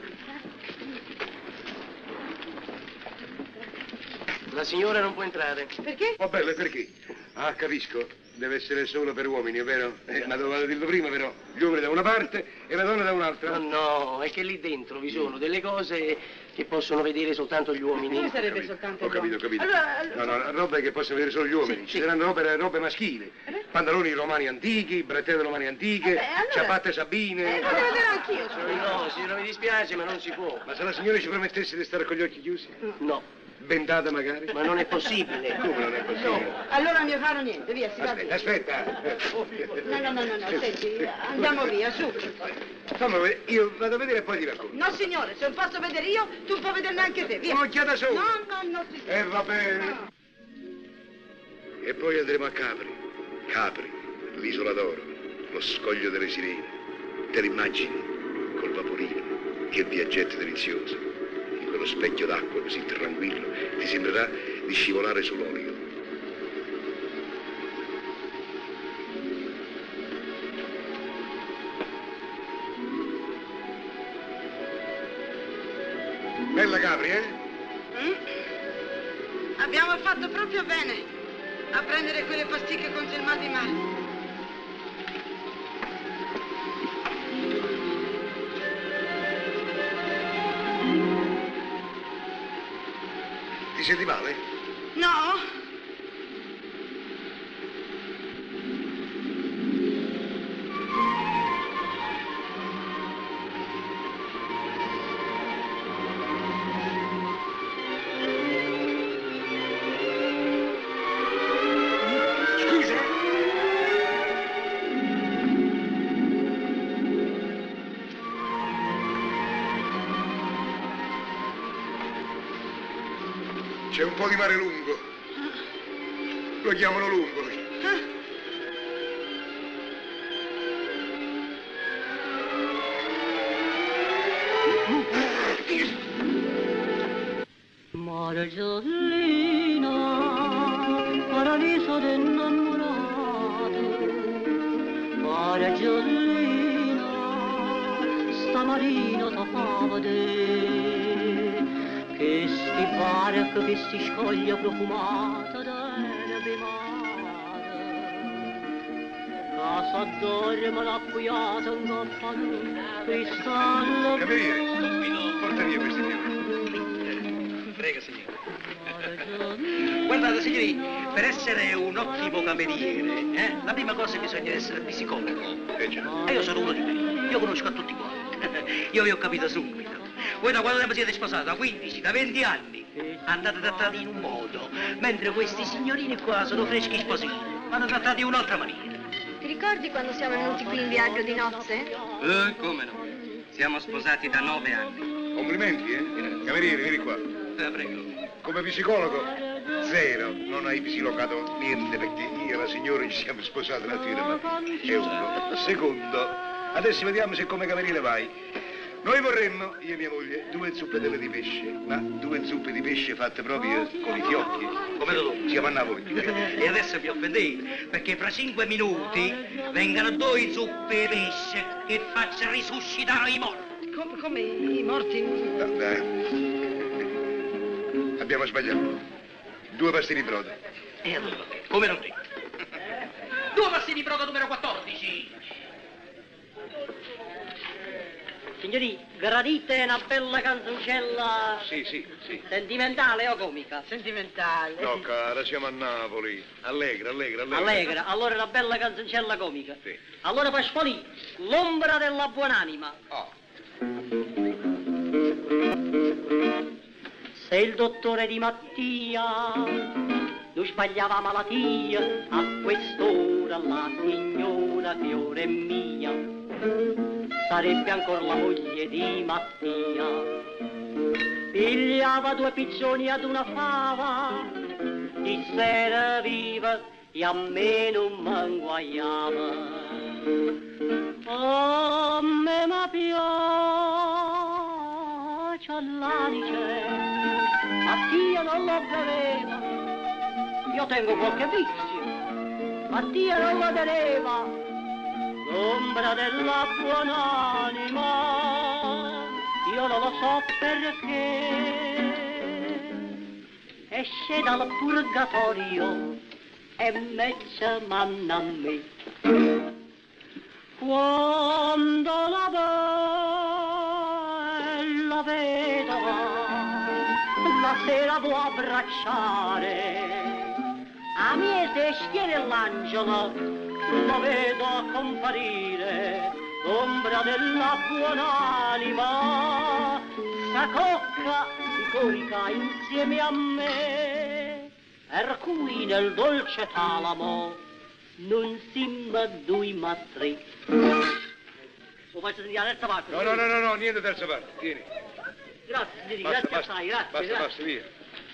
La signora non può entrare. Perché? Va bene, perché? Ah, capisco. Deve essere solo per uomini, è vero? Ma dovevo dirlo prima, però. Gli uomini da una parte e la donna da un'altra. No, è che lì dentro vi sono delle cose che possono vedere soltanto gli uomini. Come sarebbe soltanto Ho capito, ho capito. Allora... No, roba che possono vedere solo gli uomini. Ci saranno robe maschili. Pantaloni romani antichi, bretelle romane antiche, ciabatte sabine. Voglio vedere anch'io. No, signora, mi dispiace, ma non si può. Ma se la signora ci promettesse di stare con gli occhi chiusi? No. Bendata magari? Ma non è possibile. Come non è possibile? Allora mio caro niente, via, si va via. Aspetta. No, senti, andiamo via, su. Fammi vedere, io vado a vedere e poi ti racconto. No signore, se non posso vedere io, tu puoi vedere neanche te, via. Un'occhiata solo. No, sì. Va bene. E poi andremo a Capri. Capri, l'isola d'oro, lo scoglio delle sirene. Te l'immagini col vaporino, che viaggetto delizioso. Quello specchio d'acqua così tranquillo, ti sembrerà di scivolare sull'olio. Bella Capri, eh? Abbiamo fatto proprio bene a prendere quelle pasticche contro il mal di mare. Ti senti male? No? Scusa? C'è un po' di mare lungo. Lo chiamano lungo. Mare giallino, paradiso dell'innamorato. Mare giallino, stamattina ti fa vedere che sti barca, che sti scoglia profumata d'erbe mare. Casa dorme l'appuyata un cappano, cristallo Cameriere, porta via questi fiori. Prego, signore. Guardate, signori, per essere un ottimo cameriere, la prima cosa bisogna essere psicologo. Già. E io sono uno di quelli. Io conosco a tutti quanti. Io vi ho capito subito. Voi da quando tempo siete sposati? Da 15, da 20 anni. Andate trattati in un modo, mentre questi signorini qua sono freschi sposini. Vanno trattati in un'altra maniera. Ti ricordi quando siamo venuti qui in viaggio di nozze? Come no? Siamo sposati da 9 anni. Complimenti, eh? Cameriere, vieni qua. Prego. Come psicologo, zero. Non hai psilocato niente perché io e la signora ci siamo sposati l'altro ieri, ma è uno. Secondo, adesso vediamo se come cameriere vai. Noi vorremmo, io e mia moglie, 2 zuppetelle di pesce, ma 2 zuppe di pesce fatte proprio con i fiocchi. Come tu? Siamo a Napoli. E adesso vi offendete, perché fra 5 minuti vengano 2 zuppe di pesce che facciano risuscitare i morti. Come i morti? No, dai. Abbiamo sbagliato. 2 pasti di brodo. E allora, come l'ho detto? 2 pasti di brodo numero 14. Signori, gradite una bella canzoncella... Sì. Sentimentale o comica? Sentimentale. No, cara, siamo a Napoli. Allegra. Allegra, allora una bella canzoncella comica. Sì. Allora Pasqualì, l'ombra della buonanima. Oh. Se il dottore Di Mattia non sbagliava malattia, a quest'ora la signora Fiore mia sarebbe ancora la moglie di Mattia. Pigliava 2 piccioni ad una fava, di sera viva e a me non m'inguaiava. A me mi piace l'anice, Mattia non lo beveva, io tengo qualche vizio, Mattia non lo teneva, l'ombra della buonanima, io non lo so perché, esce dal purgatorio e mezza manna a me. Quando la bella vedova la sera può abbracciare, a mie testiere l'angelo lo vedo comparire, l'ombra della buonanima s'accocca si corica insieme a me, per cui nel dolce talamo non simma 2 ma 3. Lo faccio sentire la terza parte? No, niente terza parte, tieni. Grazie, signori, grazie assai, grazie. Basta, via.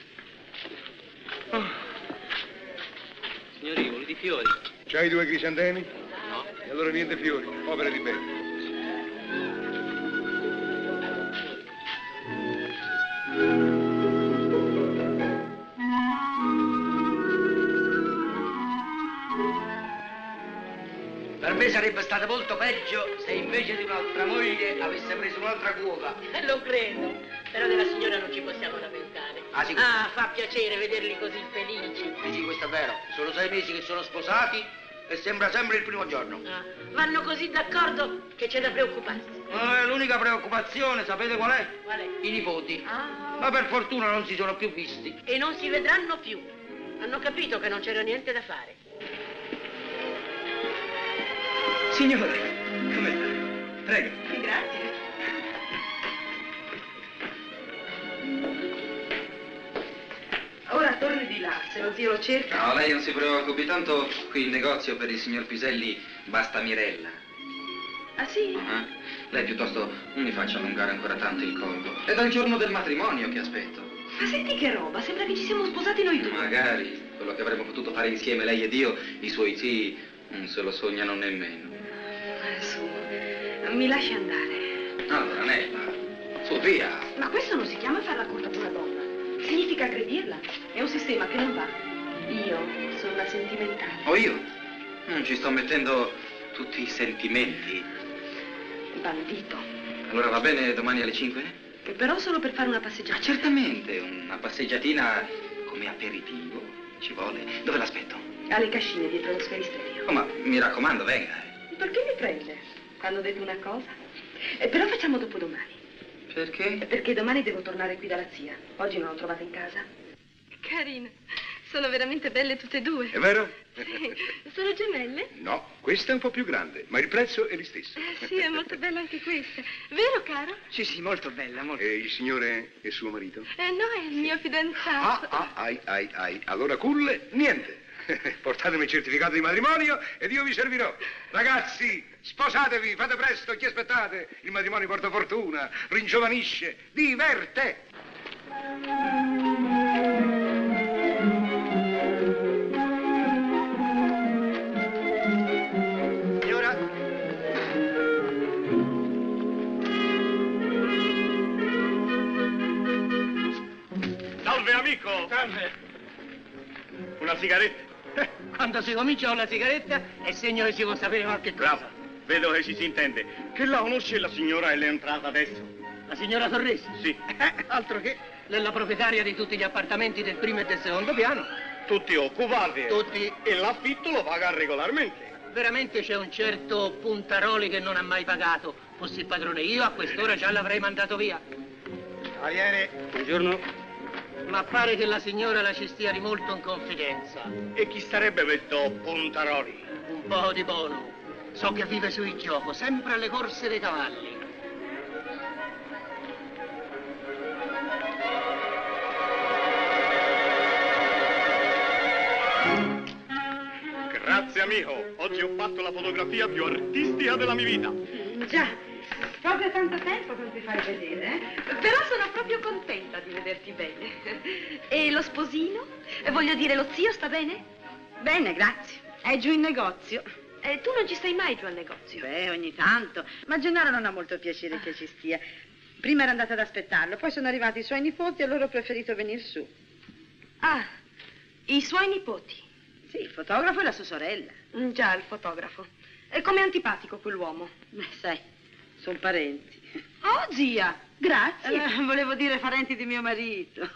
Signori, volete i fiori? C'hai 2 crisantemi? No. E allora niente fiori, opera di bene. Per me sarebbe stato molto peggio se invece di un'altra moglie avesse preso un'altra cuoca. Lo credo, però della signora non ci possiamo lamentare. Ah, sì. Fa piacere vederli così felici. Sì, questo è vero. Sono 6 mesi che sono sposati e sembra sempre il primo giorno. Vanno così d'accordo che c'è da preoccuparsi. L'unica preoccupazione, sapete qual è? Qual è? I nipoti. Ah. Ma per fortuna non si sono più visti. E non si vedranno più. Hanno capito che non c'era niente da fare. Signore, come sta? Prego. Grazie. Ora torni di là, se lo zio lo cerca. No, lei non si preoccupi, tanto qui in negozio per il signor Piselli basta Mirella. Ah sì? Lei piuttosto non mi faccia allungare ancora tanto il collo. È dal giorno del matrimonio che aspetto. Ma senti che roba, sembra che ci siamo sposati noi 2. Magari quello che avremmo potuto fare insieme lei ed io, i suoi sì, non se lo sognano nemmeno. Su, mi lasci andare. Allora, Nella, su, via. Ma questo non si chiama far la corta ad una donna. Significa aggredirla. È un sistema che non va. Io sono una sentimentale. O io? Non ci sto mettendo tutti i sentimenti. Bandito. Allora va bene domani alle 5? Che però solo per fare una passeggiata. Ah, certamente, una passeggiatina come aperitivo. Ci vuole. Dove l'aspetto? Alle cascine dietro lo sferisterio. Oh, ma mi raccomando, venga. Perché mi prende? Hanno detto una cosa. Però facciamo dopodomani. Perché? Perché domani devo tornare qui dalla zia. Oggi non l'ho trovata in casa. Carina. Sono veramente belle tutte e 2. È vero? Sì. Sono gemelle? No, questa è un po' più grande, ma il prezzo è lo stesso. Sì, è molto bella anche questa. Vero, caro? Sì, molto bella, molto. E il signore è suo marito? No, è il mio fidanzato. Ai. Allora, culle, niente. Portatemi il certificato di matrimonio ed io vi servirò. Ragazzi, sposatevi, fate presto, chi aspettate? Il matrimonio porta fortuna, ringiovanisce, diverte. Signora? Salve, amico! Salve. Una sigaretta? Quando si comincia con la sigaretta è segno che si può sapere qualche cosa. Bravo, vedo che ci si intende. Che la conosce la signora è entrata adesso? La signora Torresi? Sì. Altro che è la proprietaria di tutti gli appartamenti del primo e del secondo piano. Tutti occupati. Tutti. E l'affitto lo paga regolarmente. veramente c'è un certo Puntaroli che non ha mai pagato. Fossi il padrone io, a quest'ora già l'avrei mandato via. Cavaliere. Buongiorno. Ma pare che la signora la ci stia di molto in confidenza. E chi sarebbe questo Puntaroli? Un po' di buono. So che vive sui gioco, sempre alle corse dei cavalli. Grazie amico, oggi ho fatto la fotografia più artistica della mia vita. Già, proprio tanto tempo che non ti fai vedere, eh? Però sono proprio contenta di vederti bene. E lo sposino? Voglio dire, lo zio sta bene? Bene, grazie. È giù in negozio. Tu non ci stai mai giù al negozio? Beh, ogni tanto. Ma Gennaro non ha molto piacere che ci stia. Prima era andata ad aspettarlo, poi sono arrivati i suoi nipoti e allora ho preferito venire su. Ah, i suoi nipoti? Sì, il fotografo e la sua sorella. Già, il fotografo. E com'è antipatico quell'uomo? Beh, sai, sono parenti. Oh, zia, grazie. Volevo dire parenti di mio marito.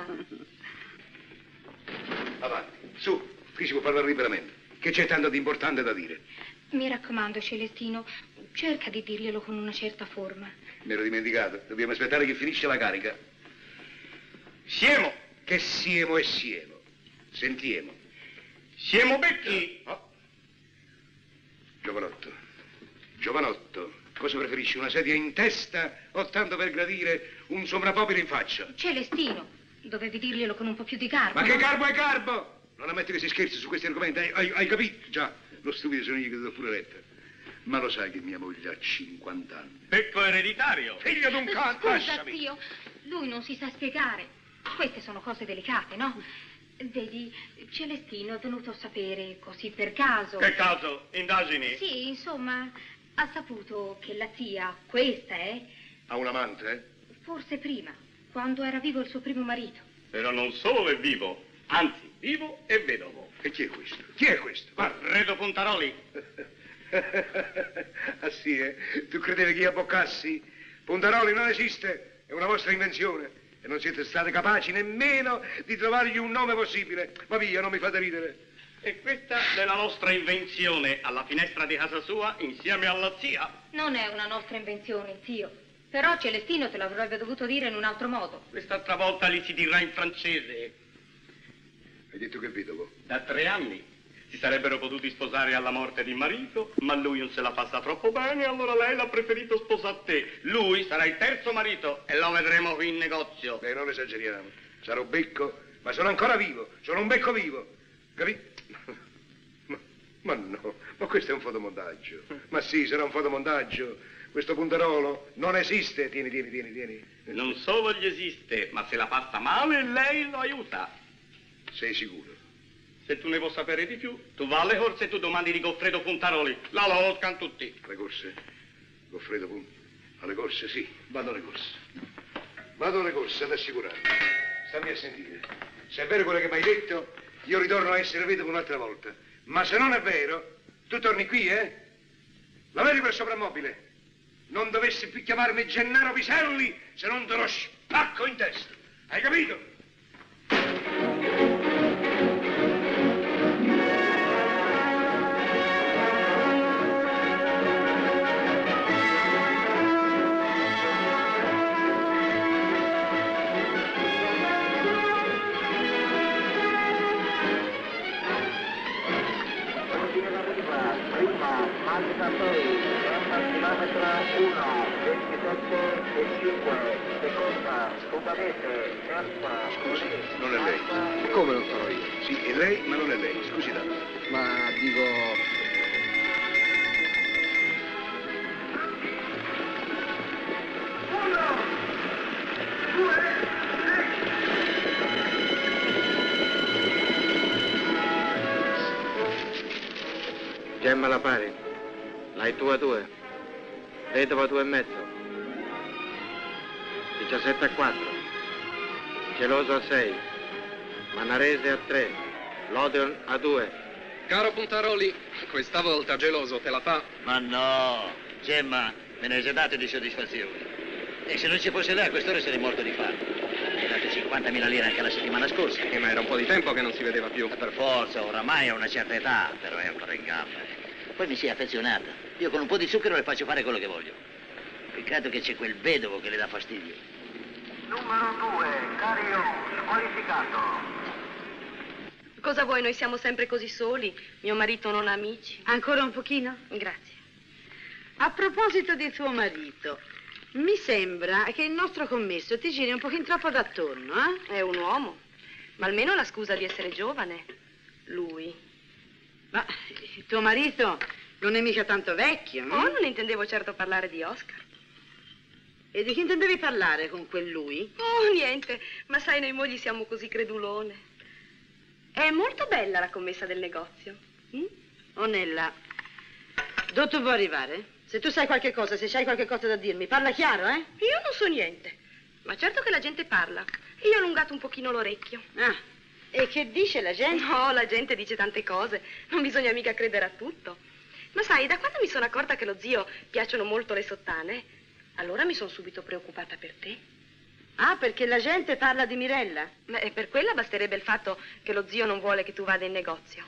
Avanti, su, qui si può parlare liberamente. Che c'è tanto di importante da dire? Mi raccomando, Celestino, cerca di dirglielo con una certa forma. Mi ero dimenticato, dobbiamo aspettare che finisce la carica. Siemo. Che siemo e siemo. Sentiamo. Siamo becchi. Oh. Giovanotto, cosa preferisci, una sedia in testa o tanto per gradire un sovrapopolo in faccia? Celestino, dovevi dirglielo con un po' più di garbo. Ma che garbo è garbo? Non ammetto che si scherzi su questi argomenti, hai capito? Già, lo stupido sono io che ti do pure retta. Ma lo sai che mia moglie ha 50 anni? Becco ereditario. Figlio di un cane, Scusa, lasciami. zio, lui non si sa spiegare. Queste sono cose delicate, no? Vedi, Celestino è venuto a sapere così per caso. Che caso? Indagini? Sì, insomma, ha saputo che la zia, questa Ha un amante, eh? forse prima, quando era vivo il suo primo marito. Però non solo è vivo, anzi, vivo e vedovo. E chi è questo? Chi è questo? Alfredo Puntaroli. Ah sì, eh? Tu credevi che io abboccassi? Puntaroli non esiste, è una vostra invenzione. E non siete stati capaci nemmeno di trovargli un nome possibile. Ma via, non mi fate ridere. E questa è la nostra invenzione alla finestra di casa sua insieme alla zia. Non è una nostra invenzione, zio. Però Celestino te l'avrebbe dovuto dire in un altro modo. Quest'altra volta gli si dirà in francese. Hai detto che vedovo? Da 3 anni. Si sarebbero potuti sposare alla morte di marito, ma lui non se la passa troppo bene, allora lei l'ha preferito sposare te. Lui sarà il terzo marito e lo vedremo qui in negozio. Beh, non esageriamo. Sarò becco, ma sono ancora vivo. Sono un becco vivo. Capito? Ma no, ma questo è un fotomontaggio. Ma sì, sarà un fotomontaggio. Questo Puntarolo non esiste. Tieni. Non solo gli esiste, ma se la passa male, lei lo aiuta. Sei sicuro? Se tu ne vuoi sapere di più, tu va alle corse e tu domandi di Goffredo Puntaroli. La loscano tutti. Alle corse? Goffredo alle corse, sì. Vado alle corse. Vado alle corse, ad assicurarmi. Stammi a sentire. Se è vero quello che mi hai detto, io ritorno a essere vedovo un'altra volta. Ma se non è vero, tu torni qui, eh? La vedi quel soprammobile? Non dovessi più chiamarmi Gennaro Piselli se non te lo spacco in testa. Hai capito? Marca 6, chilometro 1, 27 e 5, seconda, scusate, terza, così. Non è lei. Come non sono io? Sì, è lei, ma non è lei. Scusi tanto. Ma dico... Gemma la pari, l'hai tu a 2, vedova 2 e mezzo, 17 a 4, geloso a 6, Manarese a 3, L'Odeon a 2. Caro Puntaroli, questa volta geloso te la fa? Ma no, Gemma, me ne hai date di soddisfazioni. E se non ci fosse lei a quest'ora sarei morto di fame. Mi hai dato 50.000 lire anche la settimana scorsa. Ma era un po' di tempo che non si vedeva più. Per forza, oramai ha una certa età, però è ancora in gamba. Poi mi si è affezionata. Io con un po' di zucchero le faccio fare quello che voglio. Peccato che c'è quel vedovo che le dà fastidio. Numero 2, Cario, squalificato. Cosa vuoi? Noi siamo sempre così soli. Mio marito non ha amici. Ancora un pochino? Grazie. A proposito di tuo marito, mi sembra che il nostro commesso ti giri un pochino troppo d'attorno, eh? È un uomo, ma almeno ha la scusa di essere giovane. Lui. Ma il tuo marito non è mica tanto vecchio, no? Oh, non intendevo certo parlare di Oscar. E di chi intendevi parlare con quel lui? Oh, niente, ma sai, noi mogli siamo così credulone. È molto bella la commessa del negozio. Onella, dove tu vuoi arrivare? Se tu sai qualche cosa, se c'hai qualche cosa da dirmi, parla chiaro, eh? Io non so niente, ma certo che la gente parla. Io ho allungato un pochino l'orecchio. Ah, e che dice la gente? No, la gente dice tante cose, non bisogna mica credere a tutto. Ma sai, da quando mi sono accorta che lo zio piacciono molto le sottane, allora mi sono subito preoccupata per te. Ah, perché la gente parla di Mirella? Beh, per quella basterebbe il fatto che lo zio non vuole che tu vada in negozio.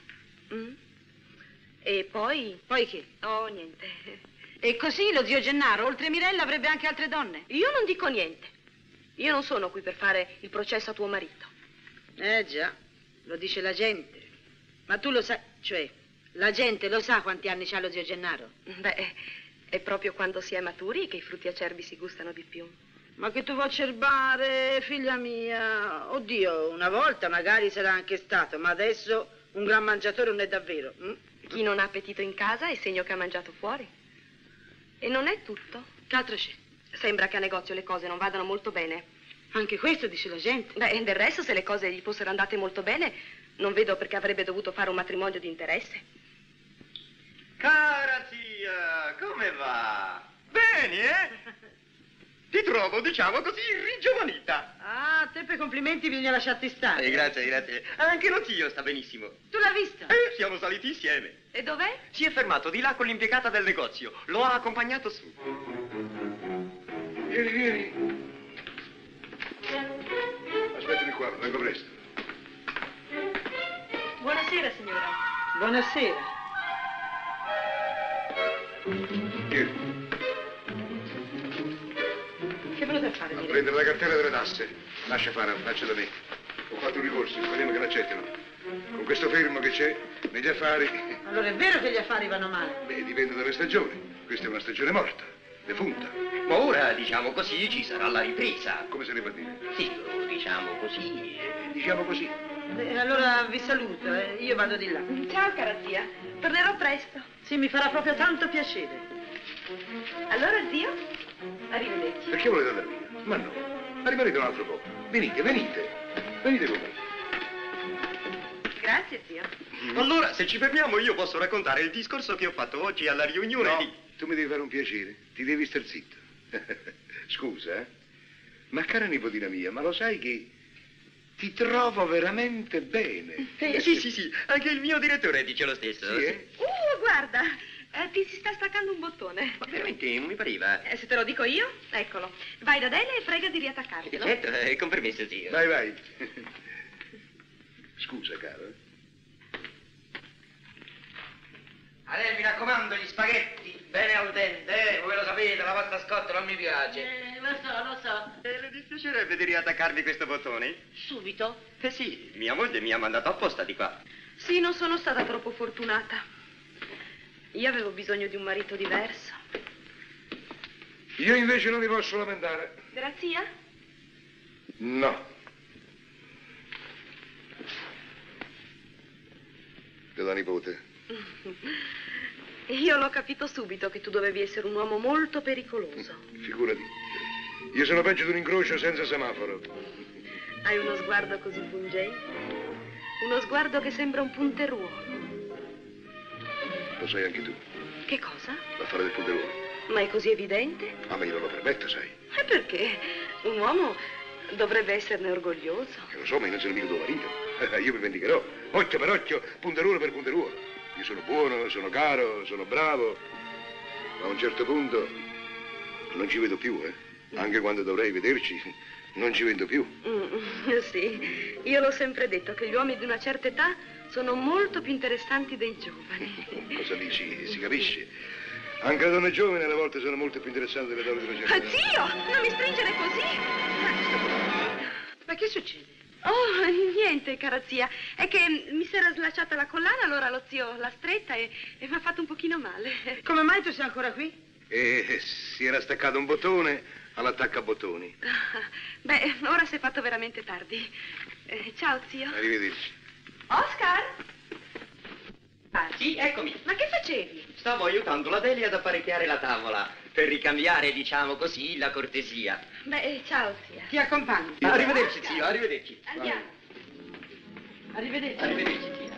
E poi? Poi che? Oh, niente. E così lo zio Gennaro, oltre Mirella, avrebbe anche altre donne? Io non dico niente. Io non sono qui per fare il processo a tuo marito. Già, lo dice la gente. Ma tu lo sai, cioè, la gente lo sa quanti anni c'ha lo zio Gennaro? Beh, è proprio quando si è maturi che i frutti acerbi si gustano di più. Ma che tu vuoi acerbare, figlia mia? Oddio, una volta magari sarà anche stato, ma adesso un gran mangiatore non è davvero. Chi non ha appetito in casa è segno che ha mangiato fuori. E non è tutto. Che altro c'è? Sembra che a negozio le cose non vadano molto bene. Anche questo dice la gente. Beh, del resto, se le cose gli fossero andate molto bene, non vedo perché avrebbe dovuto fare un matrimonio di interesse. Cara zia, come va? Bene, eh? Ti trovo, diciamo così, ringiovanita. Ah, te per complimenti bisogna lasciarti stare. Grazie, grazie. Anche lo zio sta benissimo. Tu l'hai visto? Siamo saliti insieme. E dov'è? Si è fermato di là con l'impiegata del negozio. Lo ha accompagnato su. Vieni, vieni. Aspettami qua, vengo presto. Buonasera, signora. Buonasera. Vieni. Che è venuto a fare? A prendere la cartella delle tasse. Lascia fare, faccia da me. Ho fatto un ricorso, speriamo che l'accettino. Con questo fermo che c'è negli affari. Allora è vero che gli affari vanno male? Beh, dipende dalle stagioni. Questa è una stagione morta, defunta. Ma ora, diciamo così, ci sarà la ripresa. Come se ne può dire? Sì, diciamo così. Diciamo così. Allora vi saluto, io vado di là. Ciao, cara zia. Tornerò presto. Sì, mi farà proprio tanto piacere. Allora, zio, arrivederci. Perché volete andare via? Ma no, ma rimanete un altro po'. Venite, venite. Venite con me. Grazie, zio. Allora, se ci fermiamo, io posso raccontare il discorso che ho fatto oggi alla riunione No, di... tu mi devi fare un piacere. Ti devi star zitto. Scusa, eh? Ma cara nipotina mia, ma lo sai che ti trovo veramente bene. Sì, anche il mio direttore dice lo stesso. Sì, eh? Guarda, ti si sta staccando un bottone. Ma veramente non mi pareva. Se te lo dico io, eccolo. Vai da Adele e prega di riattaccartelo. Certo, con permesso, zio. Vai, vai. Scusa, caro. Adele, mi raccomando, gli spaghetti, bene al dente, voi lo sapete, la pasta scotta non mi piace. Lo so. Le dispiacerebbe di riattaccarmi questo bottone? Subito? Sì, mia moglie mi ha mandato apposta di qua. Sì, non sono stata troppo fortunata. Io avevo bisogno di un marito diverso. Io invece non mi posso lamentare. Della zia? No. Della nipote. Io l'ho capito subito che tu dovevi essere un uomo molto pericoloso. Figurati. Io sono peggio di un incrocio senza semaforo. Hai uno sguardo così pungente. Uno sguardo che sembra un punteruolo. Lo sai anche tu. Che cosa? L'affare del punteruolo. Ma è così evidente? Ah, ma io non lo permetto, sai. E perché? Un uomo dovrebbe esserne orgoglioso. Lo so, ma io non sono mica tuo marito. Io mi vendicherò. Occhio per occhio, punteruolo per punteruolo. Io sono buono, sono caro, sono bravo. Ma a un certo punto non ci vedo più, eh. Anche quando dovrei vederci, Non ci vendo più. Sì, io l'ho sempre detto che gli uomini di una certa età sono molto più interessanti dei giovani. Cosa dici? Si capisce. Anche le donne giovani alle volte sono molto più interessanti delle donne di una certa età. Zio, non mi stringere così! Ma che succede? Oh, niente, cara zia. È che mi si era slacciata la collana, allora lo zio l'ha stretta e mi ha fatto un pochino male. Come mai tu sei ancora qui? E si era staccato un bottone all'attaccabottoni. Beh, ora si è fatto veramente tardi. Ciao, zio. Arrivederci. Oscar? Sì, eccomi. Ma che facevi? Stavo aiutando la Delia ad apparecchiare la tavola, per ricambiare, diciamo così, la cortesia. Beh, ciao, zia. Ti accompagno. Arrivederci, zio, arrivederci. Andiamo. Arrivederci. Arrivederci, zia.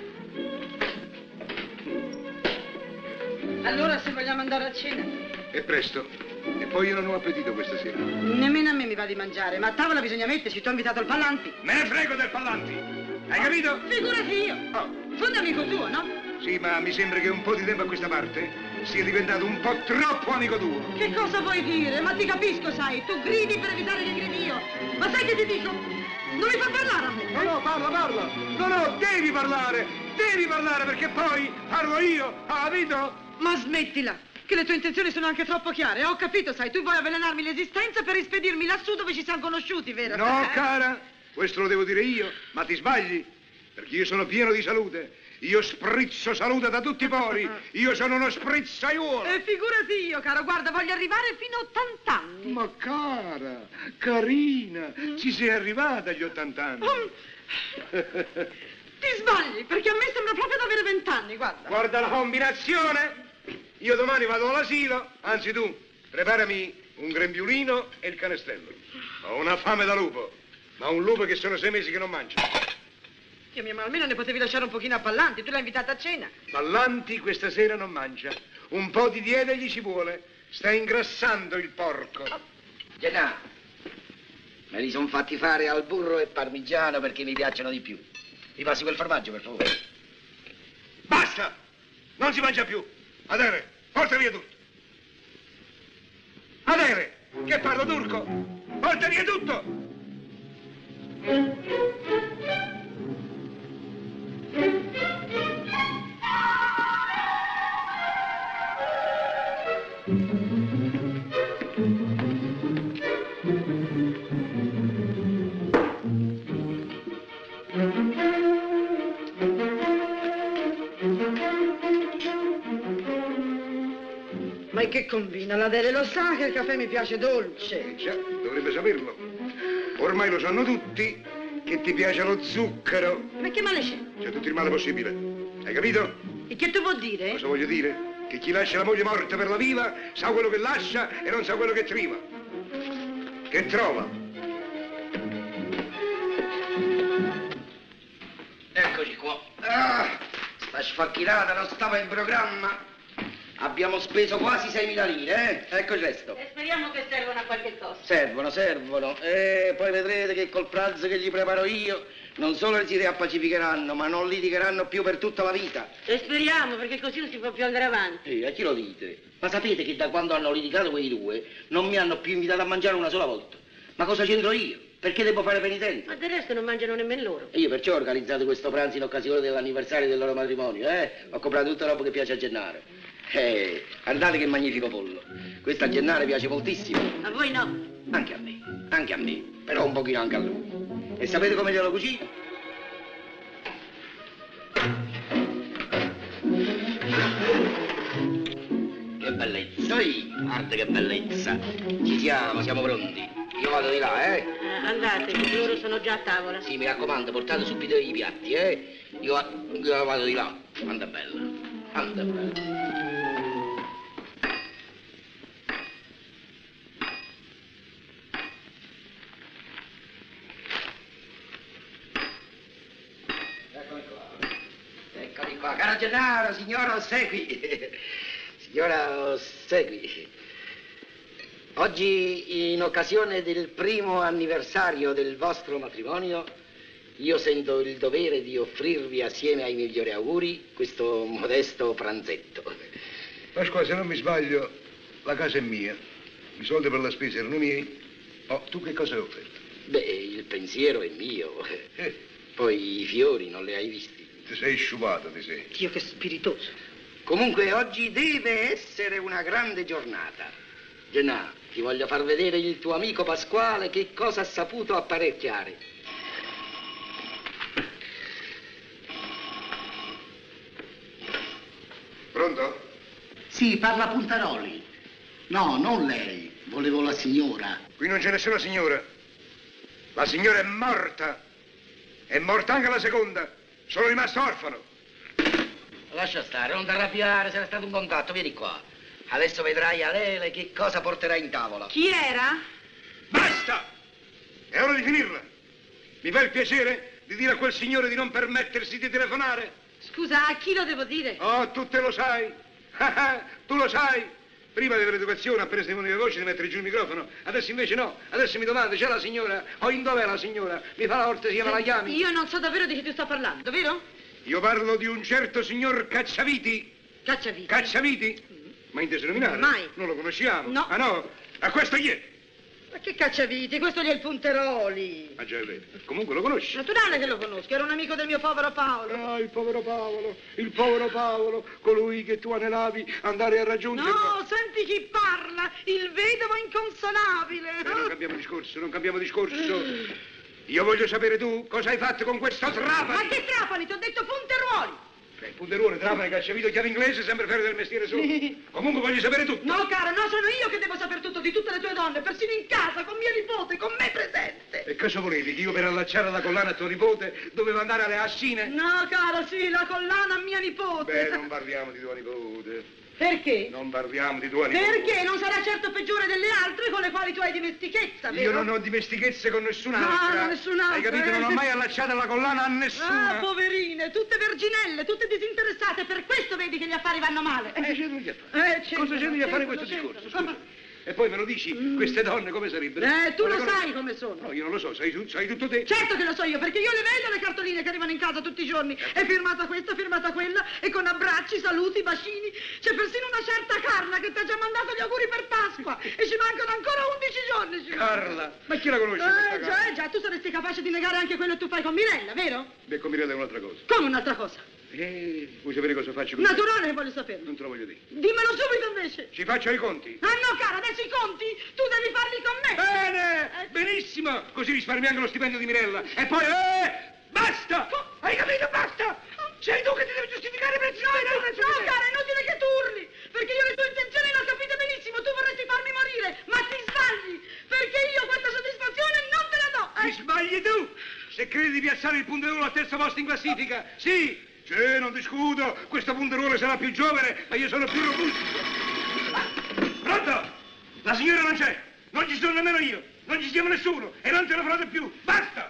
Allora, se vogliamo andare a cena? È presto. E poi io non ho appetito questa sera. Nemmeno a me mi va di mangiare, ma a tavola bisogna metterci. Ti ho invitato il Pallanti. Me ne frego del Pallanti. Hai capito? Figurati io. Fondo amico tuo, no? Sì, ma mi sembra che un po' di tempo a questa parte sia diventato un po' troppo amico tuo. Che cosa vuoi dire? Ma ti capisco, sai. Tu gridi per evitare che gridi io. Ma sai che ti dico? Non mi fa parlare a me. No, parla. No, devi parlare perché poi parlo io, hai capito? Ma smettila, che le tue intenzioni sono anche troppo chiare. Ho capito, sai, tu vuoi avvelenarmi l'esistenza per rispedirmi lassù dove ci siamo conosciuti, vero? No, cara, questo lo devo dire io, ma ti sbagli, perché io sono pieno di salute. Io sprizzo salute da tutti i pori. Io sono uno sprizzaiuolo. E figurati io, caro, guarda, voglio arrivare fino a 80 anni. Ma cara, carina, ci sei arrivata agli 80 anni. Ti sbagli, perché a me sembra proprio di avere 20 anni, guarda. Guarda la combinazione. Io domani vado all'asilo, anzi tu, preparami un grembiulino e il canestrello. Ho una fame da lupo, ma un lupo che sono 6 mesi che non mangia. Dio mio, ma almeno ne potevi lasciare un pochino a Pallanti, tu l'hai invitata a cena. Pallanti questa sera non mangia. Un po' di dieta gli ci vuole. Sta ingrassando il porco. Gennaro, me li sono fatti fare al burro e parmigiano perché mi piacciono di più. Mi passi quel formaggio, per favore. Basta! Non si mangia più. Adere, porta via tutto. Adere, che parlo turco? Porta via tutto! Ma che combina? La Dele lo sa che il caffè mi piace dolce. Già, dovrebbe saperlo. Ormai lo sanno tutti che ti piace lo zucchero. Ma che male c'è? C'è tutto il male possibile. Hai capito? E che tu vuol dire? Cosa voglio dire? Che chi lascia la moglie morta per la viva sa quello che lascia e non sa quello che triva. Che trova. Eccoci qua. Sta sfacchinata non stava in programma. Abbiamo speso quasi 6.000 lire, Ecco il resto. E speriamo che servano a qualche cosa. Servono. E poi vedrete che col pranzo che gli preparo io non solo si riappacificheranno, ma non litigheranno più per tutta la vita. E speriamo, perché così non si può più andare avanti. A chi lo dite? Ma sapete che da quando hanno litigato quei due non mi hanno più invitato a mangiare una sola volta? Ma cosa c'entro io? Perché devo fare penitenza? Ma del resto non mangiano nemmeno loro. E io perciò ho organizzato questo pranzo in occasione dell'anniversario del loro matrimonio, Ho comprato tutta roba che piace a Gennaro. Guardate che magnifico pollo. Questo a Gennaro piace moltissimo. A voi no? Anche a me, però un pochino anche a lui. E sapete come glielo cucino? Che bellezza, guarda che bellezza. Ci siamo pronti. Io vado di là, Andate, che loro sono già a tavola. Sì, mi raccomando, portate subito i piatti, Io vado di là. Anda bella. Eccomi qua. Caro Gennaro, signora Ossequi. Signora Ossequi. Oggi, in occasione del primo anniversario del vostro matrimonio, io sento il dovere di offrirvi, assieme ai migliori auguri, questo modesto pranzetto. Pasqua, se non mi sbaglio, la casa è mia. I soldi per la spesa erano miei Oh, tu che cosa hai offerto? Beh, il pensiero è mio. Poi i fiori non li hai visti. Ti sei sciupato, ti sei. Dio, che spiritoso. Comunque oggi deve essere una grande giornata. Gennà, ti voglio far vedere il tuo amico Pasquale che cosa ha saputo apparecchiare. Pronto? Sì, parla Puntaroli. No, non lei. Volevo la signora. Qui non c'è nessuna signora. La signora è morta. È morta anche la seconda. Sono rimasto orfano. Lascia stare, non ti arrabbiare, sarà stato un contatto, vieni qua. Adesso vedrai Alele che cosa porterà in tavola. Chi era? Basta! È ora di finirla. Mi fa il piacere di dire a quel signore di non permettersi di telefonare? Scusa, a chi lo devo dire? Oh, tu te lo sai. Tu lo sai. Prima di avere educazione, appena sentivo le voci, di mettere giù il microfono. Adesso invece no. Adesso mi domanda, c'è la signora? Oh, in dov'è la signora? Mi fa la cortesia, me la chiami? Io non so davvero di chi tu sta parlando, vero? Io parlo di un certo signor Cacciaviti. Cacciaviti? Cacciaviti? Ma inteso nominare? Mai. Non lo conosciamo? No. Ah no? A questo chi è? Ma che Cacciaviti? Questo gli è il Punteroli. Ah già è vero. Comunque lo conosci? Naturale che lo conosco, era un amico del mio povero Paolo. Ah, il povero Paolo, colui che tu anelavi andare a raggiungere. No, senti chi parla, il vedovo inconsonabile. Non cambiamo discorso. Io voglio sapere tu cosa hai fatto con questo Trapani. Ma che Trapani? Ti ho detto Punteruoli. Il Punteruoli, Trapani, Cacciavito, chiave inglese, sempre fare del mestiere suo. Comunque voglio sapere tutto. No, cara, no, sono io che devo sapere tutto di tutte le tue donne, persino in casa, con mia nipote, con me presente. E cosa volevi? Che io per allacciare la collana a tuo nipote dovevo andare alle Assine? No, cara, sì, la collana a mia nipote. Beh, non parliamo di tua nipote. Perché? Non parliamo di tua nipote. Perché? Non sarà certo peggiore delle altre con le quali tu hai dimestichezza, vero? Io non ho dimestichezza con nessun'altra. No, nessun'altra. Hai capito? Non ho mai allacciato la collana a nessuna. Ah, poverine, tutte verginelle, tutte disinteressate, per questo vedi che gli affari vanno male. C'è gli affari. Cosa c'è a fare questo discorso? Scusa. E poi me lo dici, queste donne come sarebbero? Tu lo sai come sono. No, io non lo so, sai tutto te. Certo che lo so io, perché io le vedo le cartoline che arrivano in casa tutti i giorni. È firmata questa, firmata quella, e con abbracci, saluti, bacini. C'è persino una certa Carla che ti ha già mandato gli auguri per Pasqua. E ci mancano ancora 11 giorni. Carla? Ma chi la conosce? Già, tu saresti capace di negare anche quello che tu fai con Mirella, vero? Beh, con Mirella è un'altra cosa. Come un'altra cosa? Vuoi sapere cosa faccio con Naturale che voglio sapere. Non te lo voglio dire. Dimmelo subito invece. Ci faccio i conti. Ah no, cara, adesso i conti tu devi farli con me. Bene, benissimo. Così risparmi anche lo stipendio di Mirella. E poi, basta! Hai capito? Basta! Sei tu che ti devi giustificare per No, cara, è inutile che tu urli, perché io le tue intenzioni le ho capite benissimo. Tu vorresti farmi morire, ma ti sbagli, perché io questa soddisfazione non te la do. Ti sbagli tu! Se credi di piazzare il Punteruolo al terzo posto in classifica, sì! Sì, non discuto, questo Punteruolo sarà più giovane, ma io sono più robusto. Pronto? La signora non c'è, non ci sono nemmeno io, non ci siamo nessuno e non telefonate più, basta!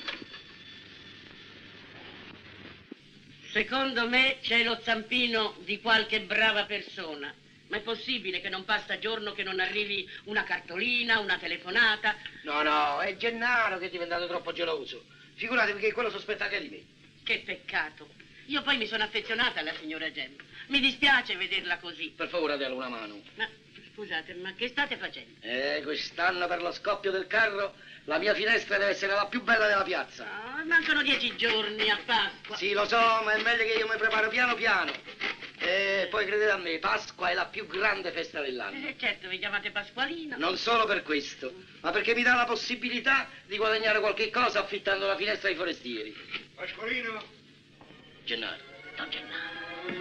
Secondo me c'è lo zampino di qualche brava persona. Ma è possibile che non passa giorno che non arrivi una cartolina, una telefonata? No, è Gennaro che è diventato troppo geloso. Figuratevi che quello sospetta anche di me. Che peccato. Io poi mi sono affezionata alla signora Gemma. Mi dispiace vederla così. Per favore, datele una mano. Ma scusate, ma che state facendo? Quest'anno per lo scoppio del carro la mia finestra deve essere la più bella della piazza. Mancano 10 giorni a Pasqua. Sì, lo so, ma è meglio che io mi preparo piano piano. E poi credete a me, Pasqua è la più grande festa dell'anno. Certo, vi chiamate Pasqualino. Non solo per questo, ma perché mi dà la possibilità di guadagnare qualche cosa affittando la finestra ai forestieri. Pasqualino? Gennaro. Don Gennaro.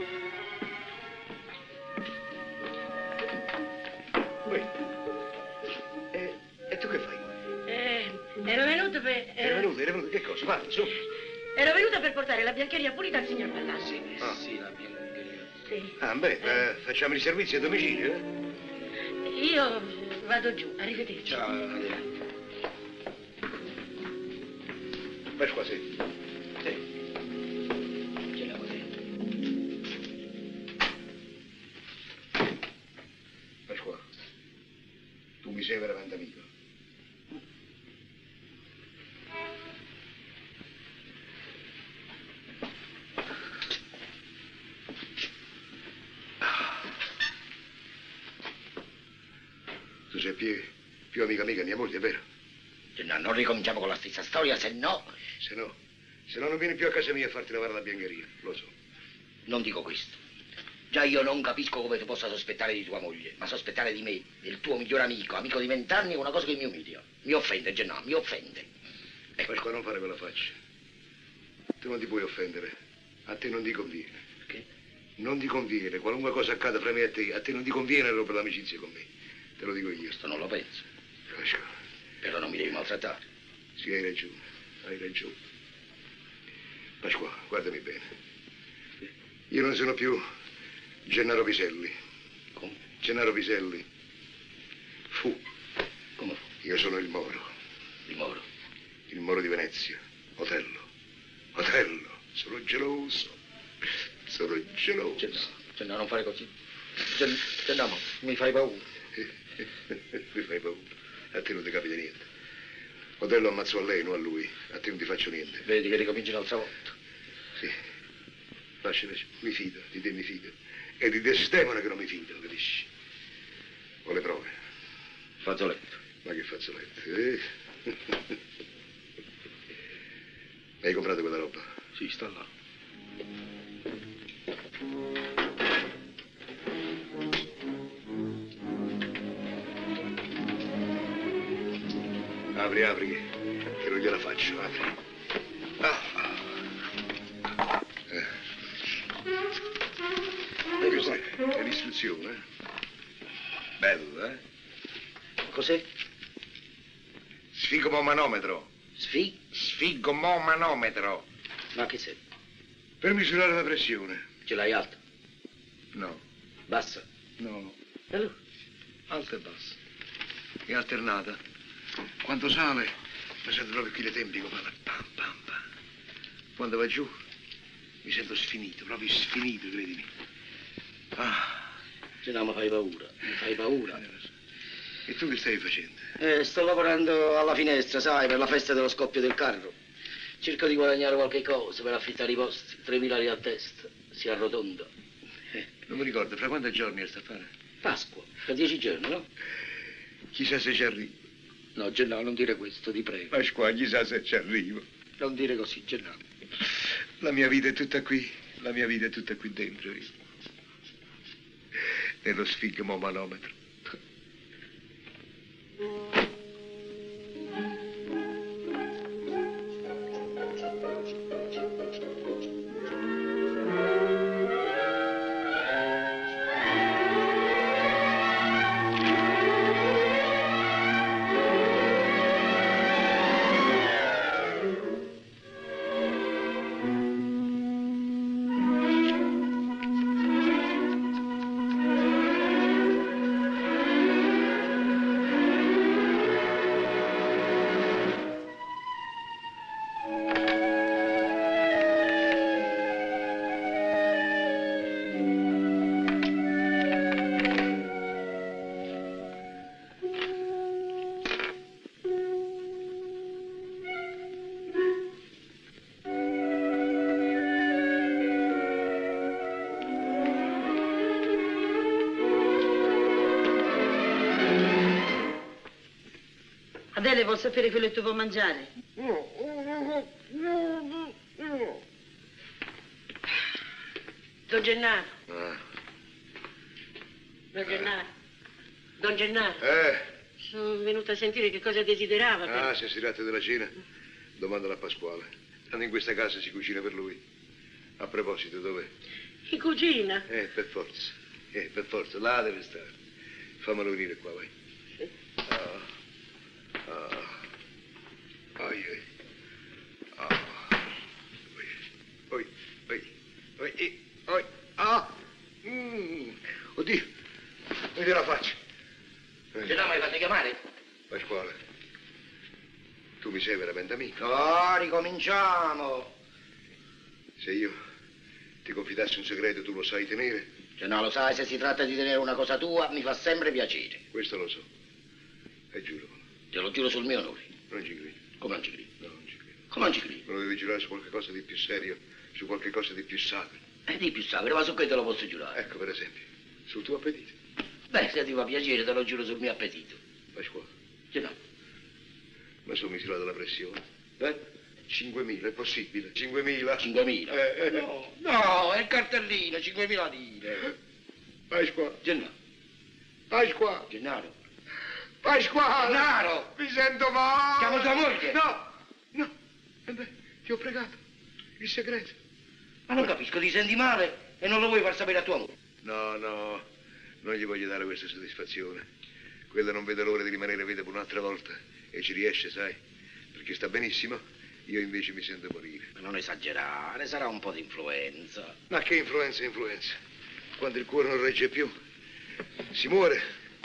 E tu che fai? Ero venuto per... Ero venuto, che cosa? Vai, su. Ero venuta per portare la biancheria pulita al signor Palazzi. Sì, la biancheria. Sì. Facciamo i servizi a domicilio, Io vado giù, arrivederci. Ciao, Pasqua, sì. Pasqua, tu mi sei veramente amico. Tu sai, Pieri, Più amica mia, mia moglie, è vero? Gennaro, non ricominciamo con la stessa storia, se no non vieni più a casa mia a farti lavare la biancheria, lo so. Non dico questo. Già io non capisco come tu possa sospettare di tua moglie, ma sospettare di me, del tuo migliore amico di 20 anni, è una cosa che mi umilia. Mi offende, Gennaro, mi offende. Ecco. Pasqua, non fare quella faccia. Tu non ti puoi offendere. A te non ti conviene. Perché? Non ti conviene. Qualunque cosa accada fra me e a te non ti conviene rompere l'amicizia con me. Te lo dico io. Questo non lo penso. Pasqua. Però non mi devi maltrattare. Sì, hai ragione. Hai ragione. Pasqua, guardami bene. Io non sono più Gennaro Piselli. Come? Gennaro Piselli fu. Come fu? Io sono il Moro. Il Moro? Il Moro di Venezia. Otello. Otello. Sono geloso. Sono geloso. Gennaro, non fare così. Gennaro, mi fai paura. Mi fai paura. A te non ti capita niente. Otello ammazzò a lei, non a lui. A te non ti faccio niente. Vedi che ricominci un'altra volta. Sì. Lascia, mi fido, di te mi fido. E di Desdemona che non mi fido, capisci? Ho le prove. Fazzoletto. Ma che fazzoletto? Hai comprato quella roba? Sì, sta là. Apri, che non gliela faccio, apri. Questa è l'istruzione, eh? Bello, eh? Cos'è? Sfigomomanometro. Sfigomomanometro. Ma che serve? Per misurare la pressione. Ce l'hai alta? No. Bassa? No. E allora? Alta e bassa. È alternata. Quando sale, mi sento proprio qui le tempie come pam pam pam. Quando va giù, mi sento sfinito, proprio sfinito, credimi. No, mi fai paura, mi fai paura. E tu che stai facendo? Sto lavorando alla finestra, sai, per la festa dello scoppio del carro. Cerco di guadagnare qualche cosa per affittare i posti. 3.000 lire a testa, si arrotonda. Non mi ricordo, fra quanti giorni sta a fare? Pasqua, fra 10 giorni, no? Chissà se ci arrivo. No, Gennaro, non dire questo, ti prego. Pasqua, chissà se ci arrivo. Non dire così, Gennaro. La mia vita è tutta qui, la mia vita è tutta qui dentro. Nello sfigomomanometro. Adele vuol sapere quello che tu vuoi mangiare. Don Gennaro. Don Gennaro. Sono venuta a sentire che cosa desiderava. Se si tratta della cena, domandala a Pasquale. Tanto in questa casa si cucina per lui. A proposito, dov'è? In cucina. Per forza. Per forza, là deve stare. Fammelo venire qua, vai. Oddio, non gliela faccio. Gennaro, mi hai fatto chiamare? Pasquale, tu mi sei veramente amico? No, ricominciamo. Se io ti confidassi un segreto, tu lo sai tenere? Gennaro, lo sai, se si tratta di tenere una cosa tua, mi fa sempre piacere. Questo lo so. E giuro. Te lo giuro sul mio onore. Non ci credi. Come non ci credi? No, non ci credo. Come non ci credi? Me lo devi giurare su qualche cosa di più serio, su qualche cosa di più sacro. Di più sacro, ma su che te lo posso giurare? Ecco, per esempio, sul tuo appetito. Beh, se ti fa piacere, te lo giuro sul mio appetito. Pasquale, Gennaro. Ma sono misurato la pressione. 5.000, è possibile? 5.000? 5.000? No, è il cartellino, 5.000 lire. Pasqua. Gennaro. Pasqua. Gennaro. Pasquale! Gennaro! Mi sento male! Chiamo tua moglie! No! Ti ho pregato. Il segreto. Ma non capisco, ti senti male e non lo vuoi far sapere a tua moglie? No, non gli voglio dare questa soddisfazione. Quella non vede l'ora di rimanere vedova per un'altra volta. E ci riesce, sai? Perché sta benissimo. Io invece mi sento morire. Ma non esagerare, sarà un po' di influenza. Ma che influenza? Quando il cuore non regge più, si muore.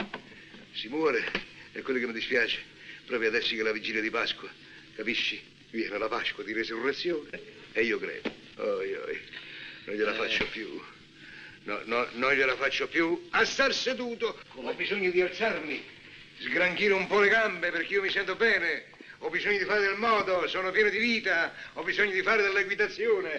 È quello che mi dispiace. Proprio adesso che è la vigilia di Pasqua, capisci? Viene la Pasqua di resurrezione e io credo. Non gliela faccio più. No, non gliela faccio più a star seduto. Ho bisogno di alzarmi, sgranchire un po' le gambe perché io mi sento bene. Ho bisogno di fare del moto, sono pieno di vita. Ho bisogno di fare dell'equitazione.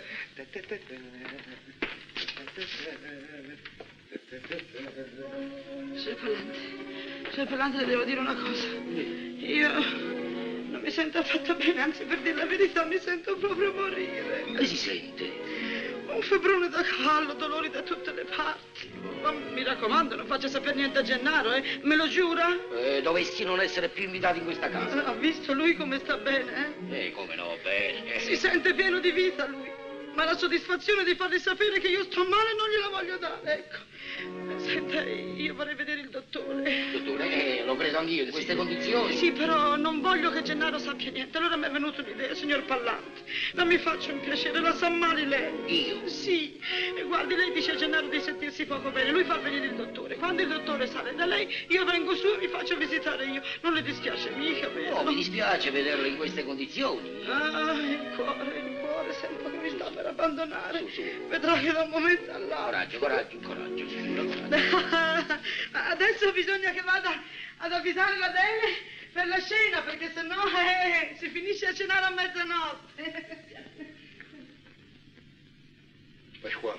Signor Pallante, le devo dire una cosa. Io non mi sento affatto bene, anzi, per dire la verità, mi sento proprio morire. Che si sente? Un febbrone da cavallo, dolori da tutte le parti. Ma mi raccomando, non faccia sapere niente a Gennaro, me lo giura? Dovessi non essere più invitato in questa casa. Ha visto lui come sta bene, come no, bene. Si sente pieno di vita lui. Ma la soddisfazione di fargli sapere che io sto male non gliela voglio dare, ecco. Senta, io vorrei vedere il dottore. Dottore, l'ho preso anch'io in queste condizioni. Sì, però non voglio che Gennaro sappia niente. Allora mi è venuta un'idea, signor Pallante. Ma mi faccia un piacere, la sa male lei. Io? Sì. E guardi, lei dice a Gennaro di sentirsi poco bene. Lui fa venire il dottore. Quando il dottore sale da lei, io vengo su e mi faccio visitare io. Non le dispiace mica, vero? No, mi dispiace vederlo in queste condizioni. Ah, il cuore, sento che mi sta per abbandonare. Su. Vedrà che da un momento all'altro. Coraggio. Adesso bisogna che vada ad avvisare la Dele per la scena, perché sennò si finisce a cenare a mezzanotte. Pasquale,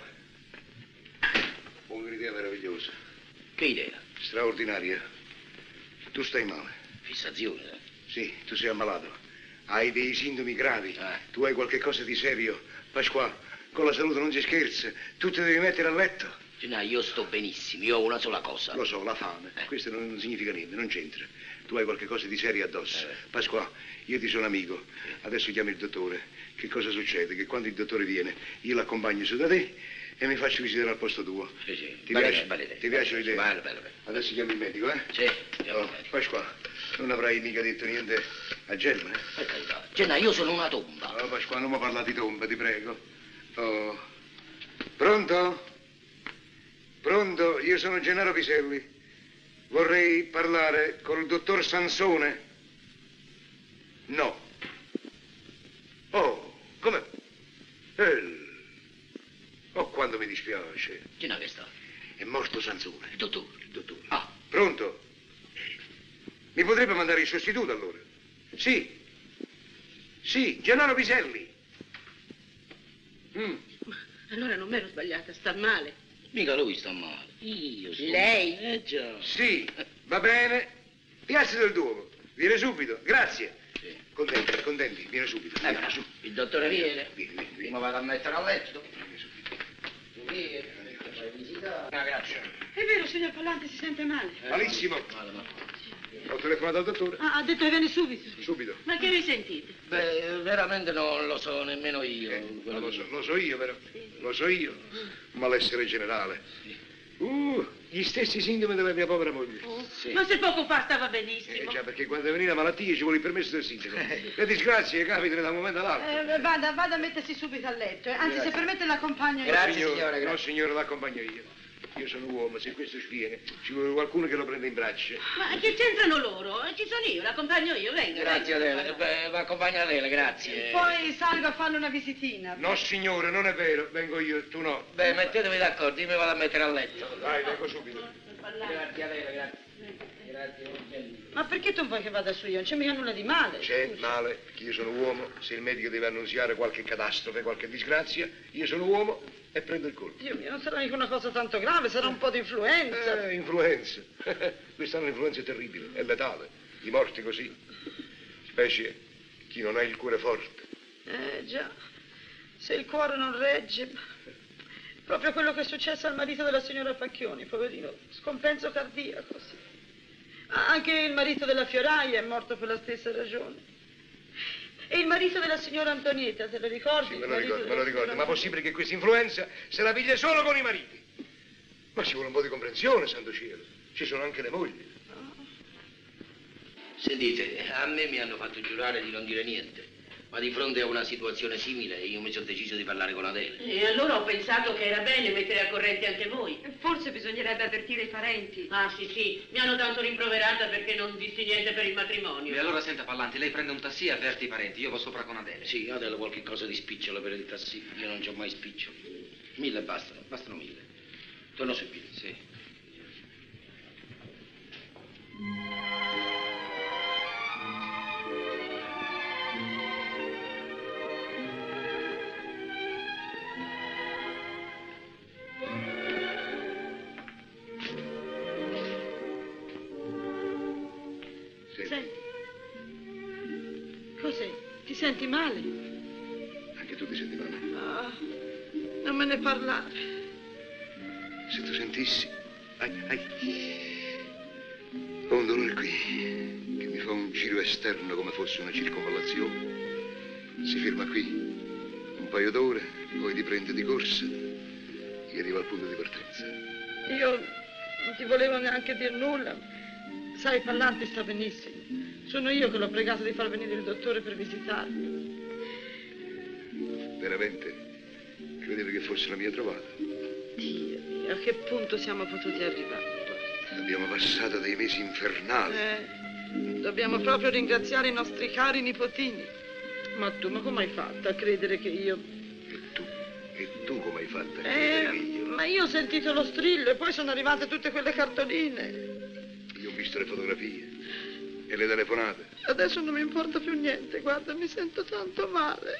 ho un'idea meravigliosa. Che idea? Straordinaria. Tu stai male. Fissazione? Sì, tu sei ammalato. Hai dei sintomi gravi. Tu hai qualche cosa di serio. Pasquale, con la salute non si scherza. Tu ti devi mettere a letto. Io sto benissimo, io ho una sola cosa. Lo so, la fame. Questo non significa niente, non c'entra. Tu hai qualche cosa di serio addosso. Pasqua, io ti sono amico. Adesso chiami il dottore. Che cosa succede? Che quando il dottore viene, io l'accompagno su da te e mi faccio visitare al posto tuo. Sì. Ti piace l'idea? Bello. Adesso chiami il medico, eh? Sì. Pasqua, non avrai mica detto niente a Gemma, eh? Per carità. Gemma, io sono una tomba. No, Pasqua, non mi parla di tomba, ti prego. Oh. Pronto? Pronto? Io sono Gennaro Piselli. Vorrei parlare col dottor Sansone. No. Oh, come? Oh, quanto mi dispiace. Gennaro, che sta? È morto Sansone. Il dottore. Ah, pronto? Mi potrebbe mandare il sostituto allora? Sì, Gennaro Piselli. Allora non mi ero sbagliata, sta male. Mica lui sta male. Io sto Lei? male. Già. Sì, va bene. Piazza del Duomo. Viene subito, grazie. Sì. Contenti, viene subito. Vieni su. Il dottore viene. Vieni. Prima vado a mettere a letto. Vieni subito. Tu vieni, fai visitare. Grazie. È vero, signor Pallante, si sente male. Malissimo. Ho telefonato al dottore. Ha detto che viene subito. Subito. Ma che vi sentite? Beh, veramente non lo so nemmeno io. Lo so io, però. Lo so io. Malessere generale. Gli stessi sintomi della mia povera moglie. Sì. Ma se poco fa stava benissimo. Già, perché quando viene la malattia ci vuole il permesso del sindaco. Le disgrazie capitano da un momento all'altro. Vada a mettersi subito a letto. Anzi, se permette l'accompagno io. Grazie, signora, grazie. No, signore, l'accompagno io. Io sono uomo, se questo sviene, ci vuole qualcuno che lo prenda in braccio. Ma che c'entrano loro? Ci sono io, l'accompagno io, venga. Grazie a lei. Beh, mi accompagna a lei, grazie. Poi salgo a farle una visitina. No, signore, non è vero. Vengo io, tu no. Beh, mettetevi d'accordo, io mi vado a mettere a letto. Vai, vengo subito. Grazie a lei, grazie. Grazie. Ma perché tu vuoi che vada su io? Non c'è mica nulla di male. C'è male, perché io sono uomo. Se il medico deve annunziare qualche catastrofe, qualche disgrazia, io sono uomo e prendo il colpo. Dio mio, non sarà mica una cosa tanto grave, sarà un po' di influenza. Influenza. Questa è un'influenza terribile, è letale. di morti così, specie chi non ha il cuore forte. Già, se il cuore non regge, proprio quello che è successo al marito della signora Pacchioni, poverino, scompenso cardiaco, sì. Anche il marito della Fioraia è morto per la stessa ragione. E il marito della signora Antonietta, te lo ricordi? Sì, me lo ricordo, ma possibile che questa influenza se la piglia solo con i mariti? Ma ci vuole un po' di comprensione, santo cielo. Ci sono anche le mogli. Sentite, a me mi hanno fatto giurare di non dire niente, ma di fronte a una situazione simile io mi sono deciso di parlare con Adele. E allora ho pensato che era bene mettere a corrente anche voi. Forse bisognerebbe avvertire i parenti. Ah, sì, mi hanno tanto rimproverata perché non dissi niente per il matrimonio. E allora senta, Pallanti, lei prende un tassì e avverti i parenti, io vado sopra con Adele. Sì, Adele qualche cosa di spicciolo per il tassì, io non c'ho mai spiccioli. 1000 bastano 1000. Torno sui piedi. Sì. Senti, cos'è? Ti senti male? Anche tu ti senti male? Ah, non me ne parlare. Se tu sentissi... Ho un dolore qui, che mi fa un giro esterno come fosse una circonvallazione. Si ferma qui, un paio d'ore, poi ti prende di corsa e arriva al punto di partenza. Io non ti volevo neanche dire nulla. Sai, Pallanti sta benissimo. Sono io che l'ho pregato di far venire il dottore per visitarmi. Veramente? Credevi che fosse la mia trovata? Dio mio, a che punto siamo potuti arrivare? Abbiamo passato dei mesi infernali. Dobbiamo proprio ringraziare i nostri cari nipotini. Ma come hai fatto a credere che io... E tu come hai fatto a credere che io... Ma io ho sentito lo strillo e poi sono arrivate tutte quelle cartoline. Io ho visto le fotografie e le telefonate. Adesso non mi importa più niente, guarda, mi sento tanto male.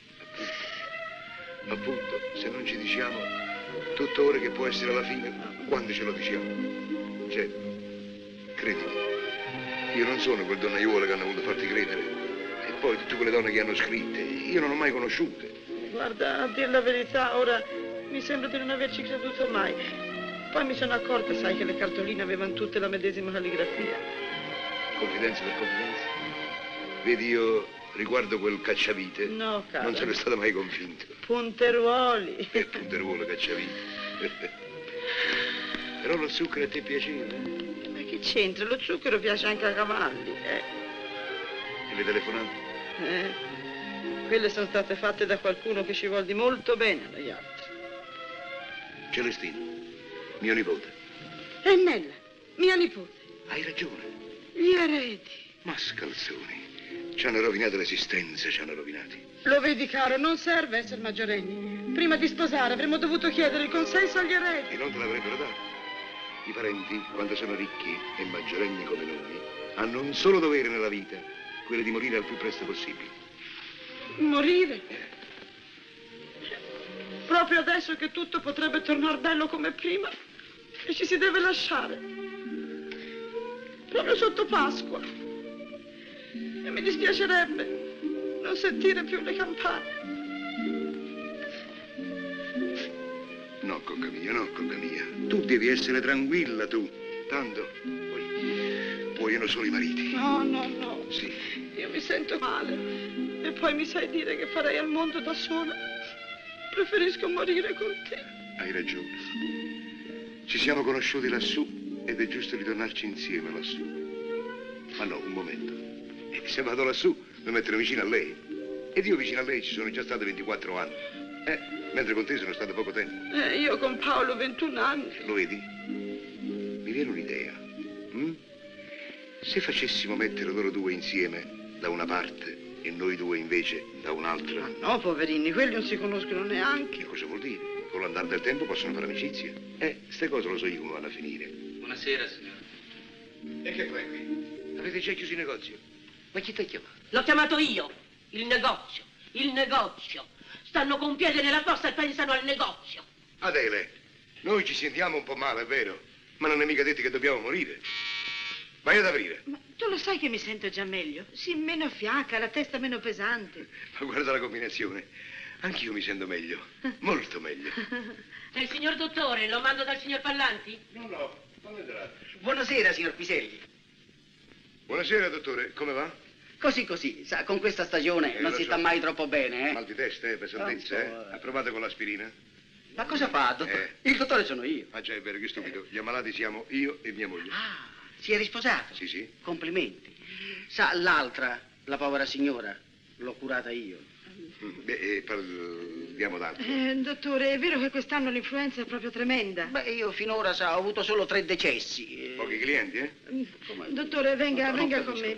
Appunto, se non ci diciamo, tuttora che può essere la fine, quando ce lo diciamo? Cioè, credimi, io non sono quel donnaiuolo che hanno voluto farti credere. E poi tutte quelle donne che hanno scritte, io non ho mai conosciute. Guarda, a dire la verità, ora mi sembra di non averci creduto mai. Poi mi sono accorta, sai, che le cartoline avevano tutte la medesima calligrafia. Confidenza per confidenza. Vedi, io riguardo quel cacciavite, no, cara, non sono stato mai convinto. Punteruoli. Punteruolo, cacciavite. Però lo zucchero a te piaceva? Ma che c'entra? Lo zucchero piace anche ai cavalli, E le telefonate? Quelle sono state fatte da qualcuno che ci vuol di molto bene agli altri. Celestino, mio nipote. E Nella, mia nipote. Hai ragione. Gli eredi. Mascalzoni, ci hanno rovinato l'esistenza, ci hanno rovinati. Lo vedi, caro, non serve essere maggiorenni. Prima di sposare avremmo dovuto chiedere il consenso agli eredi. E non te l'avrebbero dato. I parenti, quando sono ricchi e maggiorenni come noi, hanno un solo dovere nella vita, quello di morire al più presto possibile. Morire? Proprio adesso che tutto potrebbe tornare bello come prima e ci si deve lasciare. Proprio sotto Pasqua. E mi dispiacerebbe non sentire più le campane. No, cocca mia. Tu devi essere tranquilla, tu. Tanto, muoiono solo i mariti. No. Sì. Io mi sento male. E poi mi sai dire che farei al mondo da sola. Preferisco morire con te. Hai ragione. Ci siamo conosciuti lassù ed è giusto ritornarci insieme lassù. Ma no, un momento. Se vado lassù mi metterò vicino a lei. Ed io vicino a lei ci sono già stato 24 anni. Mentre con te sono stato poco tempo. Io con Paolo 21 anni. Lo vedi? Mi viene un'idea. Se facessimo mettere loro due insieme da una parte e noi due invece da un'altra. Ma no, poverini, quelli non si conoscono neanche. Che cosa vuol dire? Con l'andare del tempo possono fare amicizia. Ste cose lo so io come vanno a finire. Buonasera, signora. E che fai qui? Avete già chiuso il negozio? Ma chi ti ha chiamato? L'ho chiamato io. Il negozio. Stanno con un piede nella fossa e pensano al negozio. Adele, noi ci sentiamo un po' male, è vero? Ma non è mica detto che dobbiamo morire. Vai ad aprire. Ma Tu lo sai che mi sento già meglio? Sì, meno fiacca, la testa meno pesante. Ma guarda la combinazione. Anch'io mi sento meglio. Molto meglio. È il signor dottore, lo mando dal signor Pallanti? No, non entrare. Buonasera, signor Piselli. Buonasera, dottore. Come va? Così, sa, con questa stagione non lo si so. sta mai troppo bene, eh? Mal di testa, pesantezza, Approvate con l'aspirina? Ma cosa fa, dottore? Il dottore sono io. Ah, già, è vero, che stupido. Gli ammalati siamo io e mia moglie. Ah, si è risposato? Sì, sì. Complimenti. Sa, l'altra, la povera signora, l'ho curata io. Beh, parliamo d'altro. Dottore, è vero che quest'anno l'influenza è proprio tremenda? Beh, io finora, sa, ho avuto solo 3 decessi. Pochi clienti, eh? Dottore, venga con me.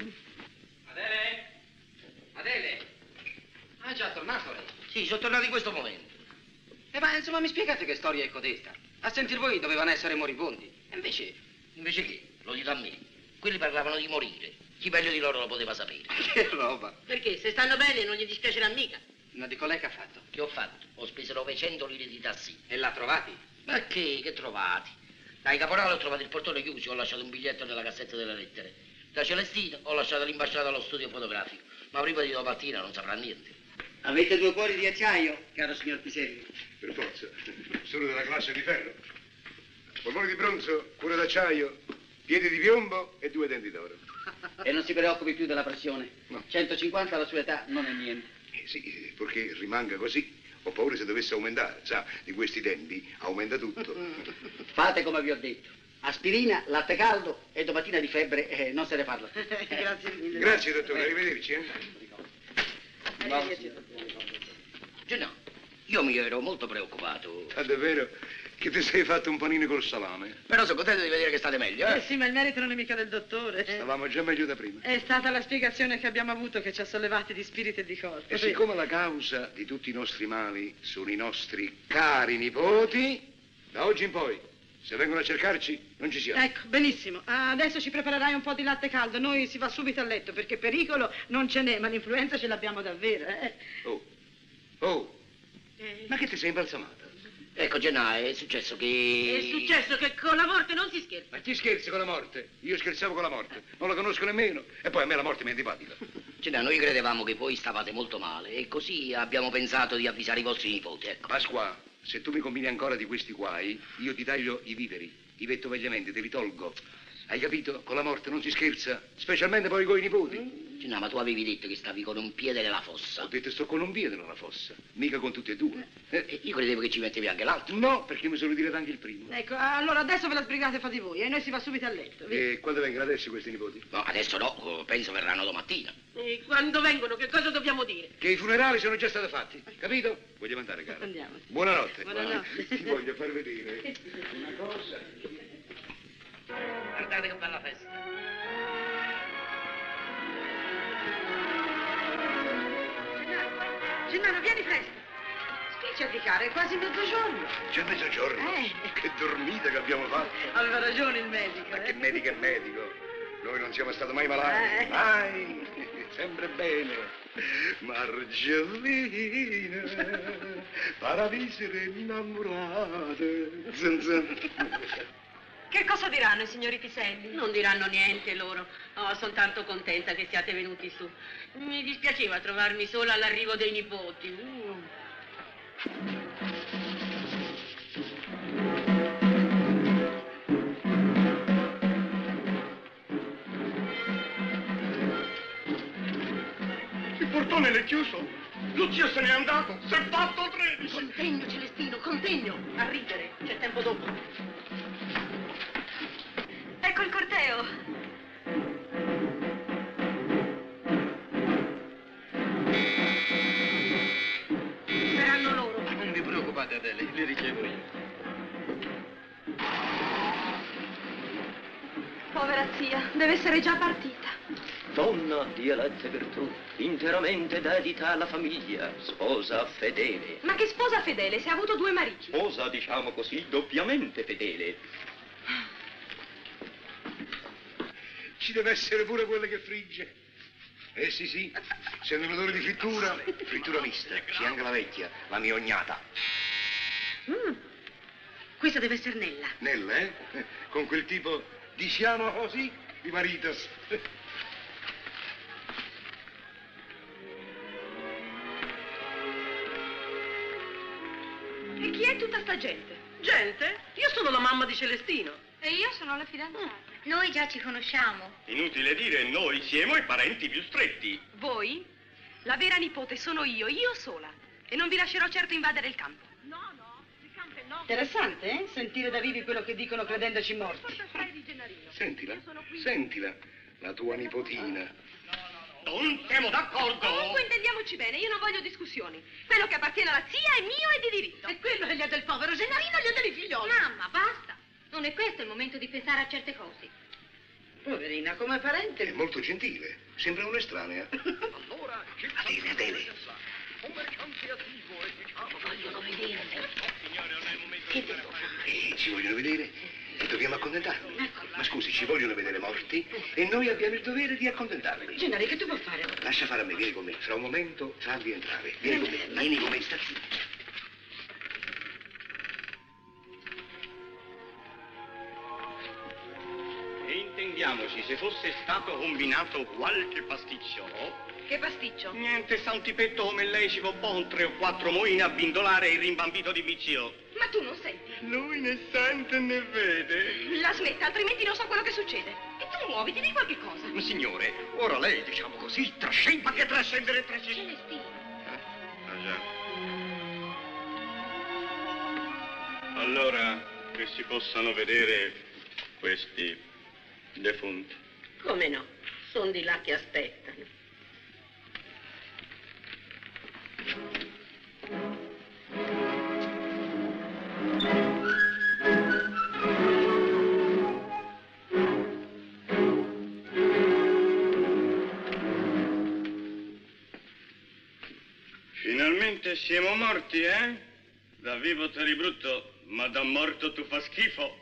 Adele? Ah, già tornato lei? Sì, sono tornato in questo momento. Ma insomma, mi spiegate che storia è codesta? A sentir voi dovevano essere moribondi. E invece... Invece che? Lo dite a me. Quelli parlavano di morire. Chi meglio di loro lo poteva sapere. Che roba. Perché? Se stanno bene non gli dispiacerà mica. Ma dico lei che ha fatto? Che ho fatto? Ho speso 900 lire di tassi. E l'ha trovati? Ma che trovati? Dai Caporale ho trovato il portone chiuso, ho lasciato un biglietto nella cassetta delle lettere. Da Celestino ho lasciato l'imbasciata allo studio fotografico. Ma prima di domattina non saprà niente. Avete 2 cuori di acciaio, caro signor Piselli? Per forza. Sono della classe di ferro. Polmoni di bronzo, cuore d'acciaio, piedi di piombo e 2 denti d'oro. E non si preoccupi più della pressione. No. 150 alla sua età non è niente. Sì, purché rimanga così. Ho paura se dovesse aumentare. Sa, di questi denti aumenta tutto. Fate come vi ho detto. Aspirina, latte caldo e domattina di febbre non se ne parla. Grazie mille. Grazie, dottore. Arrivederci, Gennaro, io mi ero molto preoccupato. Ah, davvero? Che ti sei fatto un panino col salame? Però sono contento di vedere che state meglio, eh? Sì, ma il merito non è mica del dottore. Stavamo già meglio da prima. È stata la spiegazione che abbiamo avuto che ci ha sollevati di spirito e di corpo. E siccome la causa di tutti i nostri mali sono i nostri cari nipoti, da oggi in poi, se vengono a cercarci, non ci siamo. Ecco, benissimo. Adesso ci preparerai un po' di latte caldo. Noi si va subito a letto, perché pericolo non ce n'è, ma l'influenza ce l'abbiamo davvero, eh. Ma che ti sei imbalsamata? Ecco, Gennaro, è successo che... È successo che con la morte non si scherza. Ma chi scherzi con la morte? Io scherzavo con la morte. Non la conosco nemmeno. E poi a me la morte mi è antipatica. Gennaro, noi credevamo che voi stavate molto male e così abbiamo pensato di avvisare i vostri nipoti, ecco. Pasqua, se tu mi combini ancora di questi guai, io ti taglio i viveri, i vettovegliamenti, te li tolgo. Hai capito? Con la morte non si scherza, specialmente poi con i nipoti. Gennaro, ma tu avevi detto che stavi con un piede nella fossa. Ho detto sto con un piede nella fossa, mica con tutti e 2. Io credevo che ci mettevi anche l'altro. No, perché mi sono ritirato anche il primo. Ecco, allora adesso ve la sbrigate fra di voi e noi si va subito a letto. Via. E quando vengono adesso questi nipoti? No, adesso no, penso verranno domattina. E quando vengono, che cosa dobbiamo dire? Che i funerali sono già stati fatti, capito? Vogliamo andare, caro? Andiamo. Buonanotte. Buonanotte. Ti voglio far vedere una cosa. Guardate che bella festa. Gennaro, vieni presto. Spiccia di cara, è quasi mezzogiorno. C'è mezzogiorno? Che dormita che abbiamo fatto. Aveva ragione il medico. Ma che medico è medico? Noi non siamo stati mai malati. Mai. Sempre bene. Margellina, paradiso innamorate. Zan zan. Che cosa diranno i signori Piselli? Non diranno niente loro. Oh, sono tanto contenta che siate venuti su. Mi dispiaceva trovarmi sola all'arrivo dei nipoti. Il portone l'è chiuso. Lo zio se n'è andato. Si è fatto 13. Contegno, Celestino, contegno. A ridere, c'è tempo dopo. Ecco il corteo. Saranno loro. Non vi preoccupate, Adele, li ricevo io. Povera zia, deve essere già partita. Donna di elette virtù, interamente dedita alla famiglia, sposa fedele. Ma che sposa fedele, se ha avuto 2 mariti? Sposa, diciamo così, doppiamente fedele. Ci deve essere pure quella che frigge. Sì, sì, se non odore di frittura mista, c'è anche la vecchia, la mia ognata. Questa deve essere Nella. Nella, Con quel tipo, diciamo così, di marito. E chi è tutta sta gente? Gente? Io sono la mamma di Celestino. E io sono la fidanzata. Noi già ci conosciamo. Inutile dire, noi siamo i parenti più stretti. Voi? La vera nipote sono io sola. E non vi lascerò certo invadere il campo. Interessante, eh? Sentire da vivi quello che dicono credendoci morti. Sentila, sentila, la tua nipotina. Non siamo d'accordo. Comunque intendiamoci bene, io non voglio discussioni. Quello che appartiene alla zia è mio e di diritto. E quello che gli è del povero Gennarino gli è dei figlioli. Mamma, basta. Non è questo il momento di pensare a certe cose. Poverina, come parente. È molto gentile, sembra un'estranea. Allora, Adele. Vogliono vedermi. Che devo fare? Ci vogliono vedere e dobbiamo accontentarli. Ma scusi, ci vogliono vedere morti e noi abbiamo il dovere di accontentarli. Gennari, che tu vuoi fare? Lascia fare a me, vieni con me. Fra un momento farli entrare. Vieni con me, sta zitto. E intendiamoci, se fosse stato combinato qualche pasticcio... Che pasticcio? Niente, sta un tipetto come lei ci può un 3 o 4 moine a bindolare il rimbambito di vizio. Ma tu non senti? Lui ne sente e ne vede. La smetta, altrimenti non so quello che succede. E tu muoviti, di qualche cosa. Ma signore, ora lei, diciamo così, trascende. Ma che trascendere? Celestino. Ah già. Allora, che si possano vedere questi defunti. Come no? Sono di là che aspettano. Finalmente siamo morti, eh? Da vivo te eri brutto, ma da morto tu fa schifo.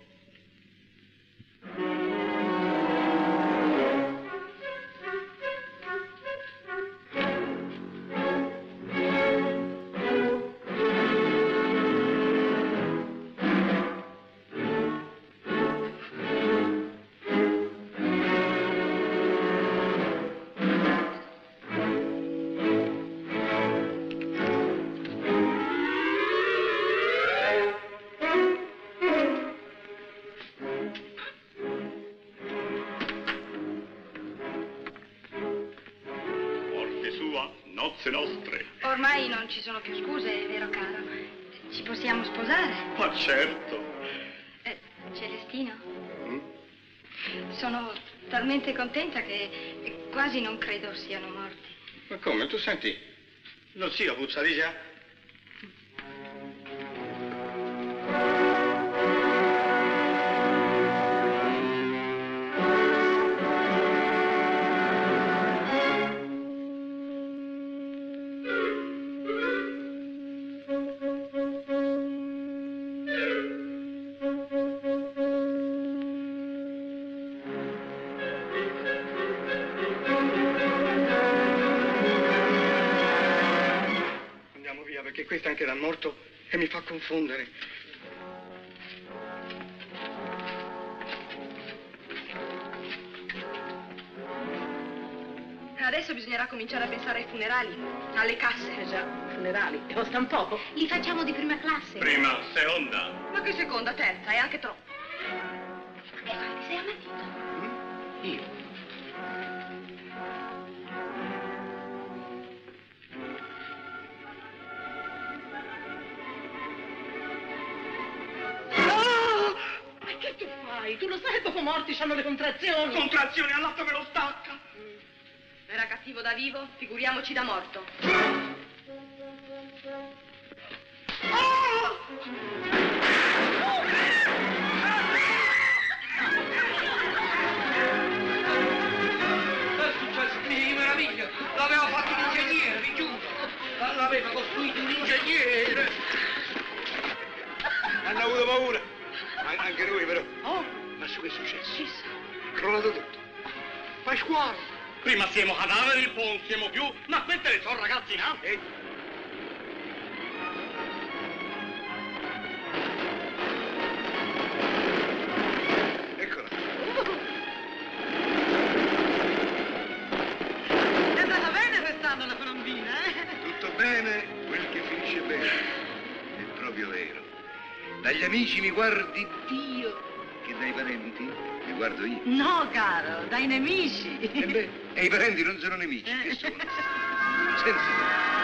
Nozze nostre. Ormai non ci sono più scuse, vero caro? Ci possiamo sposare? Ma certo. Celestino? Sono talmente contenta che quasi non credo siano morti. Ma come? Tu senti? Lo zio puzza di già. Perché questo anche dal morto e mi fa confondere. Adesso bisognerà cominciare a pensare ai funerali, alle casse. Già, funerali. E costano poco. Li facciamo di prima classe. Prima, seconda. Ma che seconda, terza, è anche troppo. E fai che sei ammattito. Io? Tu lo sai che dopo morti c'hanno le contrazioni. Contrazioni, all'atto me lo stacca. Era cattivo da vivo, figuriamoci da morto. È successo di meraviglia. L'aveva fatto un ingegnere, vi giuro. L'aveva costruito un ingegnere. Hanno avuto paura. Anche noi, però. Oh? Ma su che è successo? Chissà. Crollato tutto. Pasquale. Prima siamo cadaveri, poi non siamo più, ma queste le sono ragazzi nati. Eccola. bene quel che finisce bene. È proprio vero. Dagli amici mi guardi Dio, che dai parenti mi guardo io. No, caro, dai nemici. E i parenti non sono nemici, che sono? Senti.